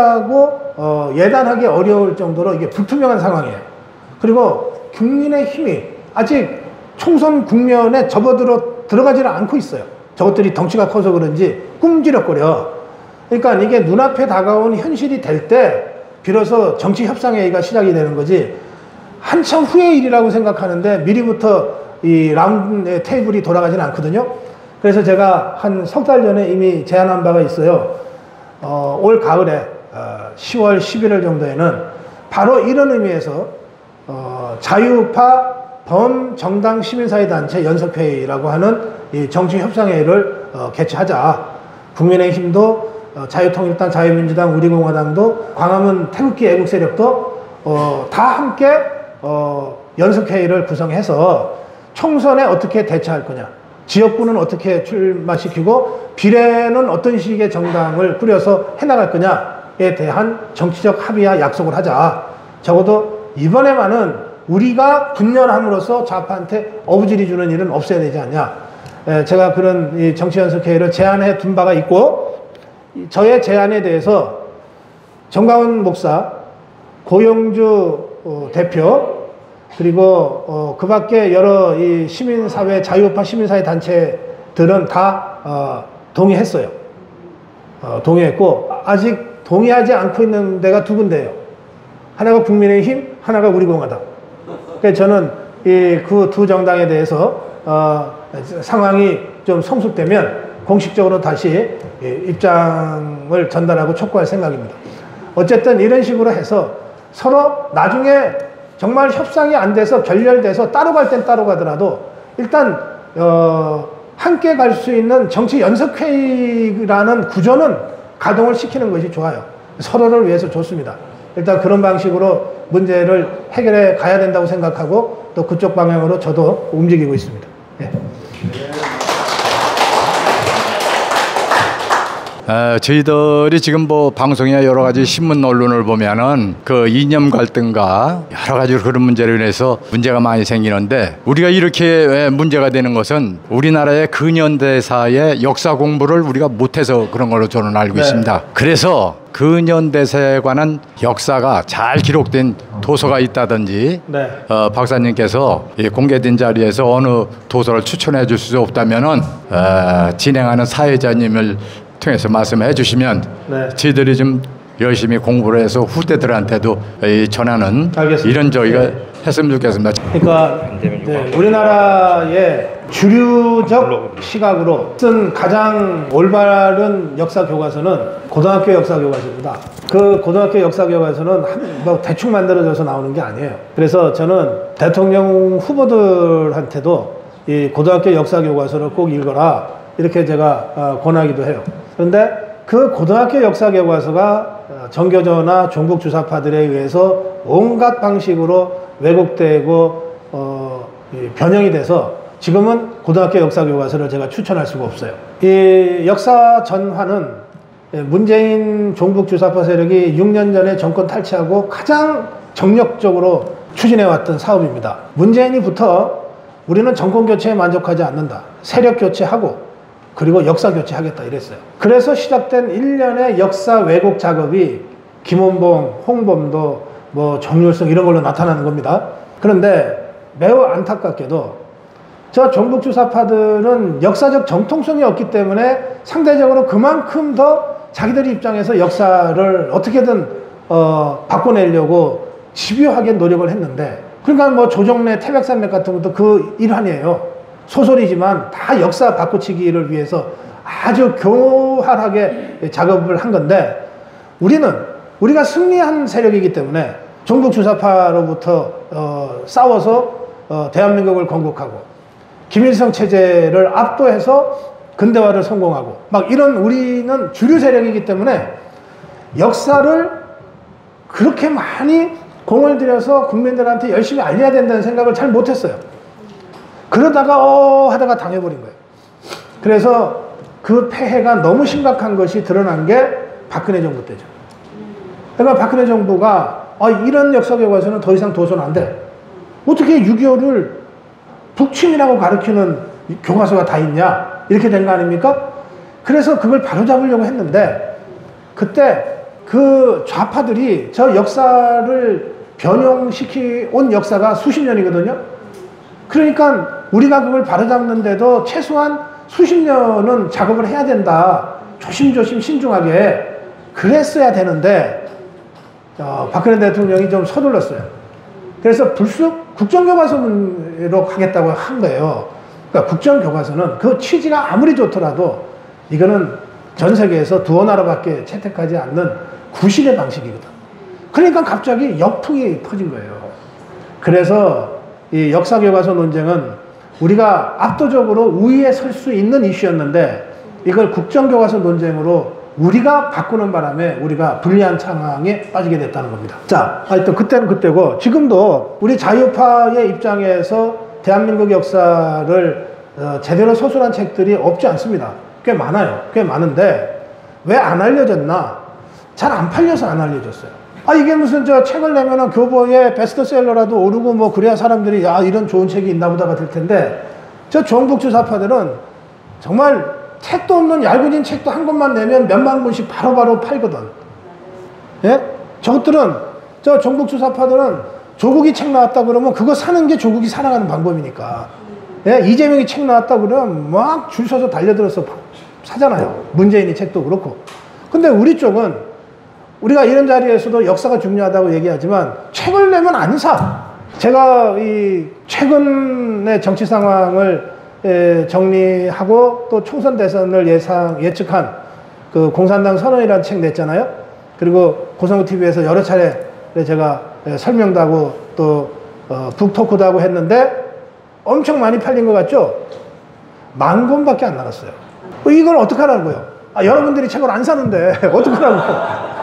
쪽이라고 예단하기 어려울 정도로 이게 불투명한 상황이에요. 그리고 국민의힘이 아직 총선 국면에 접어들어가지는 않고 있어요. 저것들이 덩치가 커서 그런지 꿈지럭거려. 그러니까 이게 눈앞에 다가온 현실이 될 때 비로소 정치협상회의가 시작이 되는 거지 한참 후의 일이라고 생각하는데 미리부터 이 라운드 테이블이 돌아가지는 않거든요. 그래서 제가 한 석 달 전에 이미 제안한 바가 있어요. 올 가을에 10월 11월 정도에는 바로 이런 의미에서 자유파 범정당 시민사회단체 연석회의라고 하는 이 정치협상회의를 개최하자. 국민의힘도 자유통일당, 자유민주당, 우리공화당도 광화문 태극기 애국세력도 다 함께 연석회의를 구성해서 총선에 어떻게 대처할 거냐, 지역구는 어떻게 출마시키고 비례는 어떤 식의 정당을 꾸려서 해나갈 거냐에 대한 정치적 합의와 약속을 하자. 적어도 이번에만은 우리가 분열함으로써 좌파한테 어부지리 주는 일은 없어야 되지 않냐. 제가 그런 이 정치연석회의를 제안해 둔 바가 있고, 저의 제안에 대해서 정광훈 목사, 고영주 대표, 그리고 그 밖에 여러 이 시민사회, 자유파 시민사회 단체들은 다 동의했어요. 동의했고, 아직 동의하지 않고 있는 데가 두 군데예요. 하나가 국민의힘, 하나가 우리공화당. 그래서 저는 그 두 정당에 대해서 상황이 좀 성숙되면 공식적으로 다시 입장을 전달하고 촉구할 생각입니다. 어쨌든 이런 식으로 해서 서로 나중에 정말 협상이 안 돼서 결렬돼서 따로 갈 땐 따로 가더라도 일단 함께 갈 수 있는 정치 연석회의라는 구조는 가동을 시키는 것이 좋아요. 서로를 위해서 좋습니다. 일단 그런 방식으로 문제를 해결해 가야 된다고 생각하고 또 그쪽 방향으로 저도 움직이고 있습니다. 저희들이 지금 뭐 방송이나 여러 가지 신문 언론을 보면은 그 이념 갈등과 여러 가지 그런 문제로 인해서 문제가 많이 생기는데, 우리가 이렇게 문제가 되는 것은 우리나라의 근현대사의 역사 공부를 우리가 못해서 그런 걸로 저는 알고 있습니다. 그래서 근현대사에 관한 역사가 잘 기록된 도서가 있다든지 박사님께서 이 공개된 자리에서 어느 도서를 추천해 줄 수 없다면은 진행하는 사회자님을 통해서 말씀해 주시면 저희들이 좀 열심히 공부를 해서 후대들한테도 전하는 이런 저희가 했으면 좋겠습니다. 그러니까 우리나라의 주류적 시각으로 쓴 가장 올바른 역사 교과서는 고등학교 역사 교과서입니다. 그 고등학교 역사 교과서는 뭐 대충 만들어져서 나오는 게 아니에요. 그래서 저는 대통령 후보들한테도 이 고등학교 역사 교과서를 꼭 읽어라, 이렇게 제가 권하기도 해요. 그런데 그 고등학교 역사 교과서가 정교조나 종북 주사파들에 의해서 온갖 방식으로 왜곡되고 변형이 돼서 지금은 고등학교 역사 교과서를 제가 추천할 수가 없어요. 이 역사 전환은 문재인 종북 주사파 세력이 6년 전에 정권 탈취하고 가장 정력적으로 추진해왔던 사업입니다. 문재인이부터 우리는 정권 교체에 만족하지 않는다, 세력 교체하고 그리고 역사 교체하겠다 이랬어요. 그래서 시작된 1년의 역사 왜곡 작업이 김원봉, 홍범도, 뭐 정율성 이런 걸로 나타나는 겁니다. 그런데 매우 안타깝게도 저 종북주사파들은 역사적 정통성이 없기 때문에 상대적으로 그만큼 더 자기들 입장에서 역사를 어떻게든 바꿔내려고 집요하게 노력을 했는데, 그러니까 뭐 조정래 태백산맥 같은 것도 그 일환이에요. 소설이지만 다 역사 바꿔치기를 위해서 아주 교활하게 작업을 한 건데, 우리가 승리한 세력이기 때문에 종북 주사파로부터 싸워서 대한민국을 건국하고 김일성 체제를 압도해서 근대화를 성공하고 막 이런, 우리는 주류 세력이기 때문에 역사를 그렇게 많이 공을 들여서 국민들한테 열심히 알려야 된다는 생각을 잘 못했어요. 그러다가 하다가 당해버린 거예요. 그래서 그 폐해가 너무 심각한 것이 드러난 게 박근혜 정부 때죠. 그러니까 박근혜 정부가 이런 역사 교과서는 더 이상 둬서는 안 돼. 어떻게 6.25를 북침이라고 가르치는 교과서가 다 있냐, 이렇게 된 거 아닙니까? 그래서 그걸 바로잡으려고 했는데, 그때 그 좌파들이 저 역사를 변형시키 온 역사가 수십 년이거든요. 그러니까 우리가 그걸 바로잡는데도 최소한 수십 년은 작업을 해야 된다, 조심조심 신중하게 그랬어야 되는데 박근혜 대통령이 좀 서둘렀어요. 그래서 불쑥 국정교과서로 가겠다고 한 거예요. 그러니까 국정교과서는 그 취지가 아무리 좋더라도 이거는 전 세계에서 두어 나라밖에 채택하지 않는 구실의 방식이거든. 그러니까 갑자기 역풍이 퍼진 거예요. 그래서 이 역사교과서 논쟁은 우리가 압도적으로 우위에 설 수 있는 이슈였는데, 이걸 국정교과서 논쟁으로 우리가 바꾸는 바람에 우리가 불리한 상황에 빠지게 됐다는 겁니다. 자, 하여튼 그때는 그때고, 지금도 우리 자유파의 입장에서 대한민국 역사를 제대로 서술한 책들이 없지 않습니다. 꽤 많아요. 꽤 많은데 왜 안 알려졌나? 잘 안 팔려서 안 알려졌어요. 이게 무슨 저 책을 내면은 교보에 베스트셀러라도 오르고 뭐 그래야 사람들이 이런 좋은 책이 있나 보다가 될 텐데, 저 종북주사파들은 정말 택도 없는 얇은 책도 한 권만 내면 몇만 권씩 바로바로 팔거든. 예? 저것들은, 저 종북주사파들은 조국이 책 나왔다 그러면 그거 사는 게 조국이 살아가는 방법이니까. 예? 이재명이 책 나왔다 그러면 막 줄 서서 달려들어서 사잖아요. 문재인이 책도 그렇고. 근데 우리 쪽은 우리가 이런 자리에서도 역사가 중요하다고 얘기하지만 책을 내면 안 사. 제가 이 최근의 정치 상황을 정리하고 또 총선 대선을 예측한 그 공산당 선언이라는 책 냈잖아요. 그리고 고성구 TV에서 여러 차례 제가 설명도 하고 또 북토크도 하고 했는데 엄청 많이 팔린 것 같죠? 10,000권밖에 안 나갔어요. 이걸 어떡하라는 거예요? 여러분들이 책을 안 사는데 어떡하라는 거예요?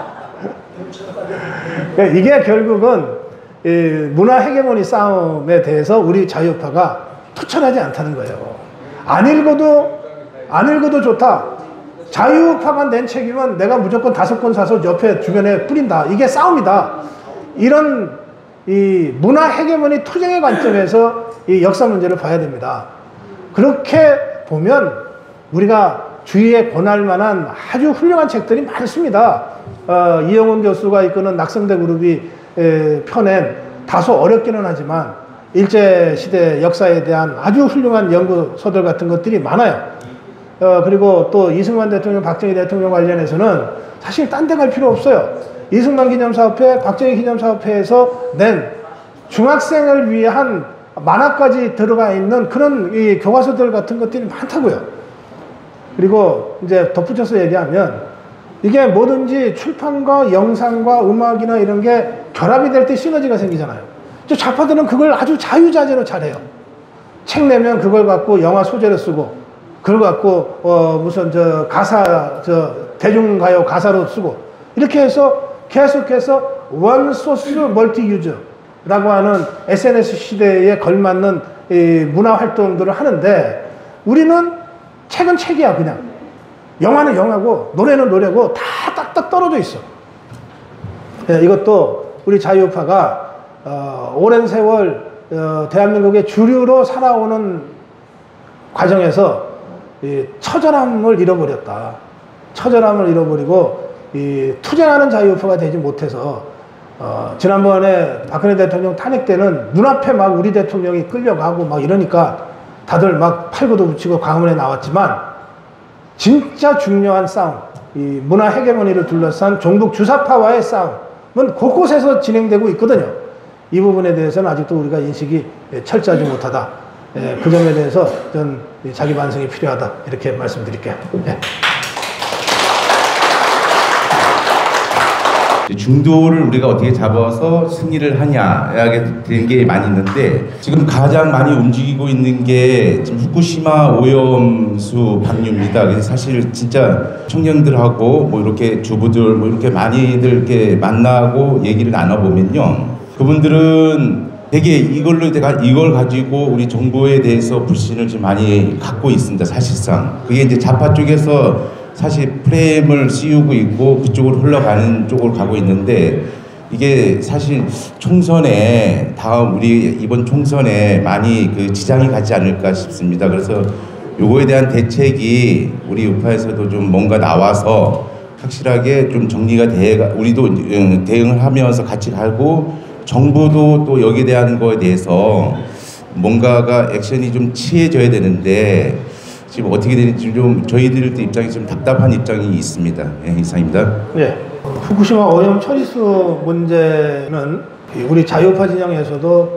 이게 결국은 문화 헤게모니 싸움에 대해서 우리 자유파가 투철하지 않다는 거예요. 안 읽어도 좋다. 자유우파만 낸 책임은 내가 무조건 5권 사서 옆에 주변에 뿌린다. 이게 싸움이다. 이런 이 문화 헤게모니 투쟁의 관점에서 이 역사 문제를 봐야 됩니다. 그렇게 보면 우리가 주위에 권할 만한 아주 훌륭한 책들이 많습니다. 이영훈 교수가 이끄는 낙성대 그룹이 펴낸 다소 어렵기는 하지만 일제시대 역사에 대한 아주 훌륭한 연구서들 같은 것들이 많아요. 그리고 또 이승만 대통령, 박정희 대통령 관련해서는 사실 딴 데 갈 필요 없어요. 이승만 기념사업회, 박정희 기념사업회에서 낸 중학생을 위한 만화까지 들어가 있는 그런 이 교과서들 같은 것들이 많다고요. 그리고 이제 덧붙여서 얘기하면 이게 뭐든지 출판과 영상과 음악이나 이런 게 결합이 될 때 시너지가 생기잖아요. 저 좌파들은 그걸 아주 자유자재로 잘해요. 책 내면 그걸 갖고 영화 소재로 쓰고, 그걸 갖고 무슨 저 가사, 저 대중가요 가사로 쓰고, 이렇게 해서 계속해서 원 소스 멀티 유저라고 하는 SNS 시대에 걸맞는 이 문화 활동들을 하는데, 우리는 책은 책이야. 그냥 영화는 영화고 노래는 노래고 다 딱딱 떨어져 있어. 이것도 우리 자유우파가 오랜 세월 대한민국의 주류로 살아오는 과정에서 이 처절함을 잃어버렸다. 처절함을 잃어버리고 이 투쟁하는 자유우파가 되지 못해서 지난번에 박근혜 대통령 탄핵 때는 눈앞에 막 우리 대통령이 끌려가고 막 이러니까 다들 막 팔고도 붙이고 광화문에 나왔지만, 진짜 중요한 싸움, 이 문화 헤게모니를 둘러싼 종북 주사파와의 싸움은 곳곳에서 진행되고 있거든요. 이 부분에 대해서는 아직도 우리가 인식이 철저하지 못하다. 그 점에 대해서 전 자기 반성이 필요하다. 이렇게 말씀드릴게요. 중도를 우리가 어떻게 잡아서 승리를 하냐에 된 게 많이 있는데, 지금 가장 많이 움직이고 있는 게 지금 후쿠시마 오염수 방류입니다. 그래서 사실 진짜 청년들하고 뭐 이렇게 주부들 뭐 이렇게 많이들 이렇게 만나고 얘기를 나눠보면요, 그분들은 되게 이걸 가지고 우리 정부에 대해서 불신을 좀 많이 갖고 있습니다. 사실상 그게 이제 좌파 쪽에서 사실 프레임을 씌우고 있고 그쪽으로 흘러가는 쪽으로 가고 있는데, 이게 사실 총선에 우리 이번 총선에 많이 그 지장이 가지 않을까 싶습니다. 그래서 요거에 대한 대책이 우리 우파에서도 좀 뭔가 나와서 확실하게 좀 정리가 우리도 대응을 하면서 같이 가고, 정부도 또 여기에 대한 거에 대해서 뭔가가 액션이 좀 취해져야 되는데, 지금 어떻게 되는지 좀 저희들 입장이 좀 답답한 입장이 있습니다. 이상입니다. 네, 후쿠시마 오염 처리수 문제는 우리 자유파 진영에서도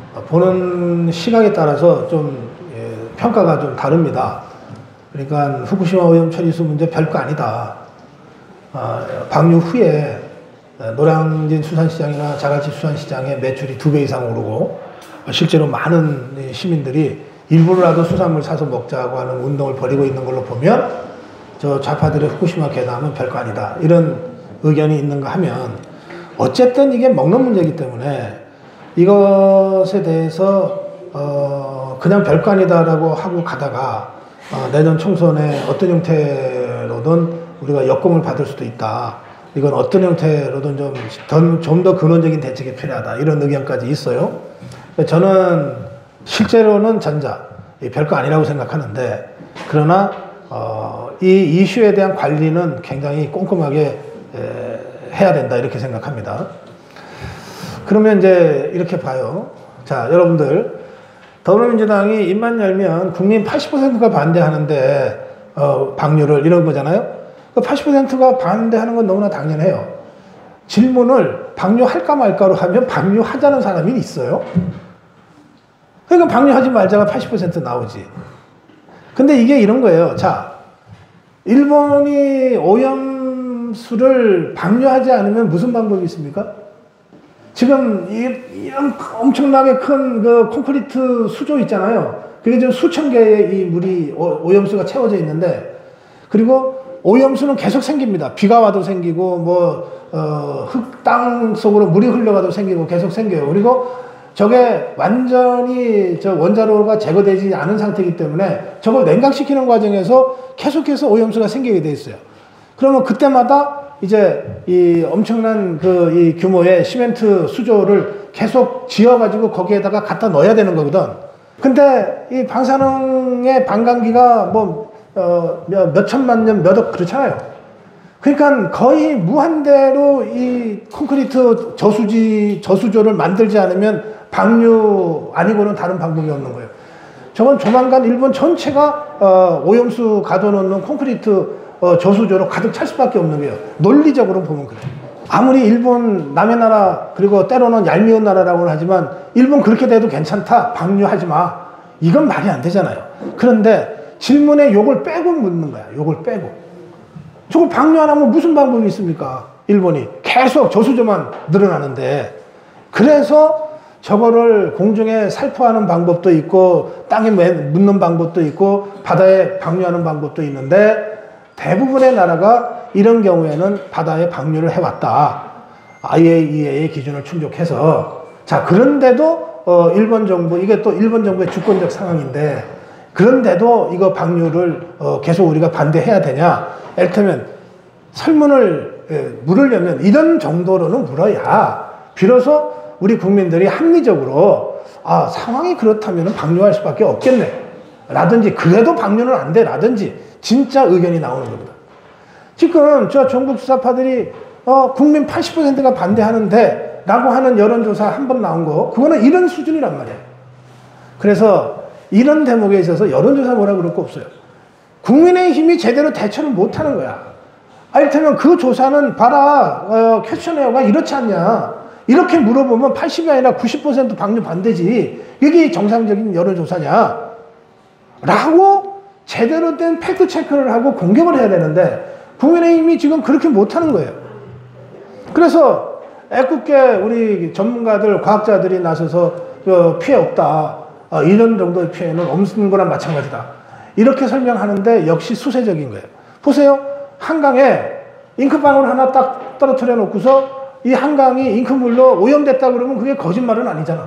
보는 시각에 따라서 좀 평가가 좀 다릅니다. 그러니까 후쿠시마 오염 처리수 문제 별거 아니다. 방류 후에 노량진 수산시장이나 자갈치 수산시장의 매출이 2배 이상 오르고, 실제로 많은 시민들이 일부러라도 수산물 사서 먹자고 하는 운동을 벌이고 있는 걸로 보면 저 좌파들의 후쿠시마 괴담은 별거 아니다. 이런 의견이 있는가 하면, 어쨌든 이게 먹는 문제이기 때문에 이것에 대해서 그냥 별거 아니다라고 하고 가다가 내년 총선에 어떤 형태로든 우리가 역공을 받을 수도 있다. 이건 어떤 형태로든 좀 더 근원적인 대책이 필요하다. 이런 의견까지 있어요. 저는 실제로는 전자, 별거 아니라고 생각하는데, 그러나 이 이슈에 대한 관리는 굉장히 꼼꼼하게 해야 된다. 이렇게 생각합니다. 그러면 이제 이렇게 봐요. 자, 여러분들, 더불어민주당이 입만 열면 국민 80%가 반대하는데 방류를 이런 거잖아요. 그 80%가 반대하는 건 너무나 당연해요. 질문을 방류할까 말까로 하면 방류하자는 사람이 있어요? 그러니까 방류하지 말자가 80% 나오지. 근데 이게 이런 거예요. 자, 일본이 오염수를 방류하지 않으면 무슨 방법이 있습니까? 지금 이런 엄청나게 큰 그 콘크리트 수조 있잖아요. 그게 지금 수천 개의 이 물이 오염수가 채워져 있는데, 그리고 오염수는 계속 생깁니다. 비가 와도 생기고 흙 땅 속으로 물이 흘러가도 생기고 계속 생겨요. 그리고 저게 완전히 저 원자로가 제거되지 않은 상태이기 때문에 저걸 냉각시키는 과정에서 계속해서 오염수가 생기게 돼 있어요. 그러면 그때마다 이제 이 엄청난 이 규모의 시멘트 수조를 계속 지어가지고 거기에다가 갖다 넣어야 되는 거거든. 근데 이 방사능의 반감기가 뭐 몇 천만 년, 몇 억 그렇잖아요. 그러니까 거의 무한대로 이 콘크리트 저수조를 만들지 않으면 방류 아니고는 다른 방법이 없는 거예요. 저건 조만간 일본 전체가 오염수 가둬놓는 콘크리트 저수조로 가득 찰 수밖에 없는 거예요. 논리적으로 보면 그래요. 아무리 일본 남의 나라 그리고 때로는 얄미운 나라라고는 하지만 일본 그렇게 돼도 괜찮다, 방류하지 마, 이건 말이 안 되잖아요. 그런데 질문에 요걸 빼고 묻는 거야. 요걸 빼고. 저걸 방류 안 하면 무슨 방법이 있습니까? 일본이 계속 저수조만 늘어나는데. 그래서 저거를 공중에 살포하는 방법도 있고 땅에 묻는 방법도 있고 바다에 방류하는 방법도 있는데, 대부분의 나라가 이런 경우에는 바다에 방류를 해왔다. IAEA의 기준을 충족해서. 자, 그런데도 일본 정부, 이게 또 일본 정부의 주권적 상황인데, 그런데도 이거 방류를 계속 우리가 반대해야 되냐? 이를테면 설문을 물으려면 이런 정도로는 물어야 비로소 우리 국민들이 합리적으로 상황이 그렇다면 방류할 수밖에 없겠네 라든지, 그래도 방류는 안 돼 라든지 진짜 의견이 나오는 겁니다. 지금 저 전국 수사파들이 국민 80%가 반대하는데 라고 하는 여론조사 한 번 나온 거, 그거는 이런 수준이란 말이에요. 그래서 이런 대목에 있어서 여론조사 뭐라 그럴 거 없어요. 국민의힘이 제대로 대처를 못하는 거야. 이를테면 그 조사는 봐라, 퀘스처네어가 이렇지 않냐, 이렇게 물어보면 80이 아니라 90% 방류 반대지, 이게 정상적인 여론조사냐 라고 제대로 된 팩트체크를 하고 공격을 해야 되는데, 국민의힘이 지금 그렇게 못하는 거예요. 그래서 애꿎게 우리 전문가들, 과학자들이 나서서 피해 없다, 이런 정도의 피해는 없는 거랑 마찬가지다, 이렇게 설명하는데 역시 수세적인 거예요. 보세요. 한강에 잉크방울 하나 딱 떨어뜨려 놓고서 이 한강이 잉크물로 오염됐다 그러면 그게 거짓말은 아니잖아.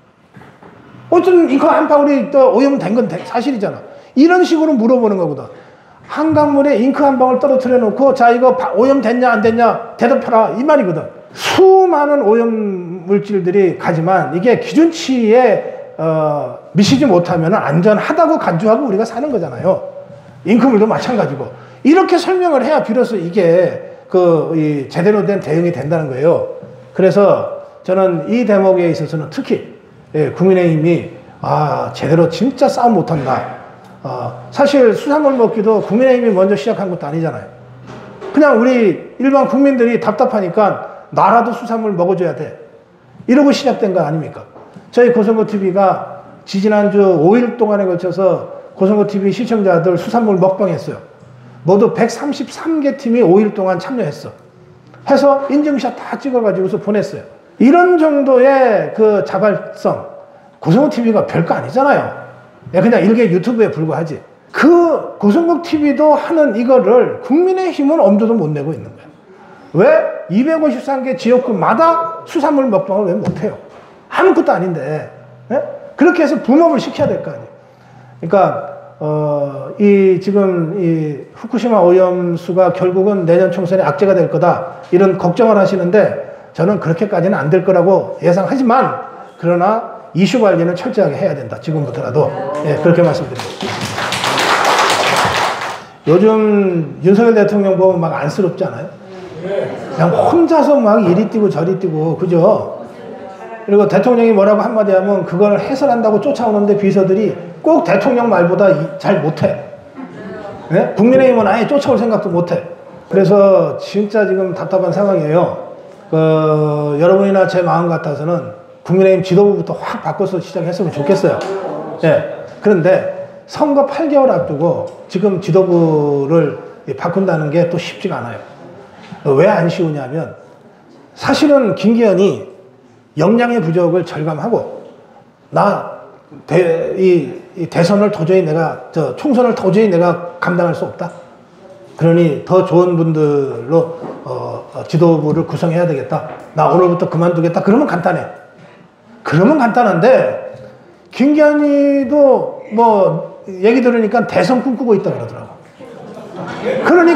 어쨌든 잉크 한 방울이 또 오염된 건 사실이잖아. 이런 식으로 물어보는 거거든. 한강물에 잉크 한 방울 떨어뜨려 놓고 자, 이거 오염됐냐 안 됐냐 대답해라, 이 말이거든. 수많은 오염 물질들이 가지만 이게 기준치에 미치지 못하면 안전하다고 간주하고 우리가 사는 거잖아요. 잉크물도 마찬가지고. 이렇게 설명을 해야 비로소 이게 이 제대로 된 대응이 된다는 거예요. 그래서 저는 이 대목에 있어서는 특히 국민의힘이 제대로 진짜 싸움 못한다. 사실 수산물 먹기도 국민의힘이 먼저 시작한 것도 아니잖아요. 그냥 우리 일반 국민들이 답답하니까 나라도 수산물 먹어줘야 돼, 이러고 시작된 거 아닙니까? 저희 고성고TV가 지지난주 5일 동안에 걸쳐서 고성고TV 시청자들 수산물 먹방 했어요. 모두 133개 팀이 5일 동안 참여했어. 해서 인증샷 다 찍어가지고서 보냈어요. 이런 정도의 그 자발성, 고성고TV가 별거 아니잖아요. 그냥 일개 유튜브에 불과하지. 그 고성고TV도 하는 이거를 국민의힘은 엄두도 못 내고 있는 거예요. 왜 253개 지역구마다 수산물 먹방을 왜 못해요? 아무것도 아닌데. 그렇게 해서 붐업을 시켜야 될 거 아니에요. 그러니까 지금 이 후쿠시마 오염수가 결국은 내년 총선에 악재가 될 거다, 이런 걱정을 하시는데 저는 그렇게까지는 안 될 거라고 예상하지만, 그러나 이슈 관리는 철저하게 해야 된다, 지금부터라도. 그렇게 말씀드립니다. 요즘 윤석열 대통령 보면 막 안쓰럽지 않아요? 그냥 혼자서 막 이리 뛰고 저리 뛰고, 그죠? 그리고 대통령이 뭐라고 한마디 하면 그걸 해설한다고 쫓아오는데 비서들이 꼭 대통령 말보다 잘 못해. 국민의힘은 아예 쫓아올 생각도 못해. 그래서 진짜 지금 답답한 상황이에요. 여러분이나 제 마음 같아서는 국민의힘 지도부부터 확 바꿔서 시작했으면 좋겠어요. 그런데 선거 8개월 앞두고 지금 지도부를 바꾼다는 게 또 쉽지가 않아요. 왜 안 쉬우냐면, 사실은 김기현이 역량의 부족을 절감하고, 이 대선을 도저히 총선을 도저히 내가 감당할 수 없다. 그러니 더 좋은 분들로 지도부를 구성해야 되겠다. 나 오늘부터 그만두겠다. 그러면 간단해. 그러면 간단한데 김기현이도 뭐 얘기 들으니까 대선 꿈꾸고 있다 그러더라고. 그러니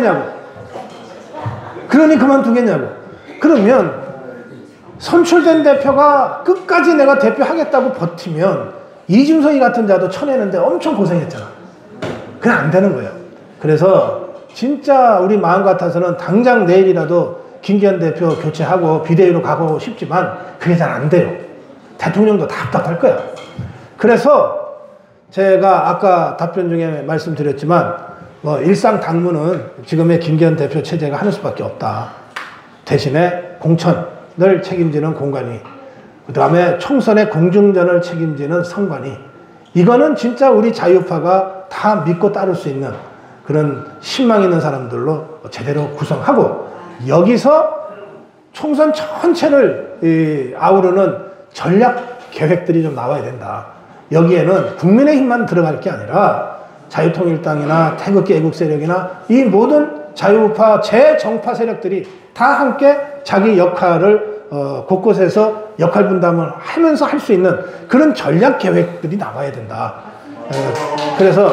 그만두겠냐고. 그러면 선출된 대표가 끝까지 내가 대표하겠다고 버티면 이준석이 같은 자도 쳐내는데 엄청 고생했잖아. 그냥 안 되는 거예요. 그래서 진짜 우리 마음 같아서는 당장 내일이라도 김기현 대표 교체하고 비대위로 가고 싶지만 그게 잘 안 돼요. 대통령도 답답할 거야. 그래서 제가 아까 답변 중에 말씀드렸지만 뭐 일상 당무는 지금의 김기현 대표 체제가 하는 수밖에 없다. 대신에 공천을 책임지는 공관위, 그 다음에 총선의 공중전을 책임지는 선관위, 이거는 진짜 우리 자유파가 다 믿고 따를 수 있는 그런 신망 있는 사람들로 제대로 구성하고 여기서 총선 전체를 아우르는 전략 계획들이 좀 나와야 된다. 여기에는 국민의힘만 들어갈 게 아니라 자유통일당이나 태극기 애국세력이나 이 모든 자유우파 재정파 세력들이 다 함께 자기 역할을 곳곳에서 역할 분담을 하면서 할 수 있는 그런 전략 계획들이 나와야 된다. 그래서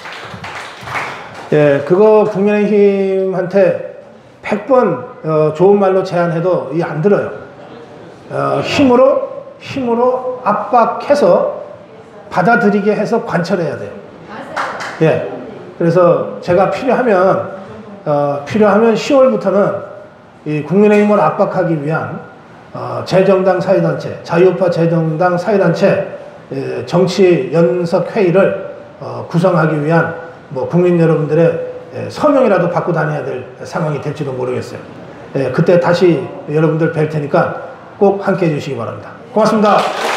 그거 국민의힘한테 100번 좋은 말로 제안해도 이 안 들어요. 힘으로 압박해서 받아들이게 해서 관철해야 돼요. 예. 그래서 제가 필요하면 10월부터는 이 국민의힘을 압박하기 위한 재정당 사회단체, 자유우파 재정당 사회단체 정치 연석 회의를 구성하기 위한 뭐 국민 여러분들의 서명이라도 받고 다녀야 될 상황이 될지도 모르겠어요. 그때 다시 여러분들 뵐 테니까 꼭 함께 해주시기 바랍니다. 고맙습니다.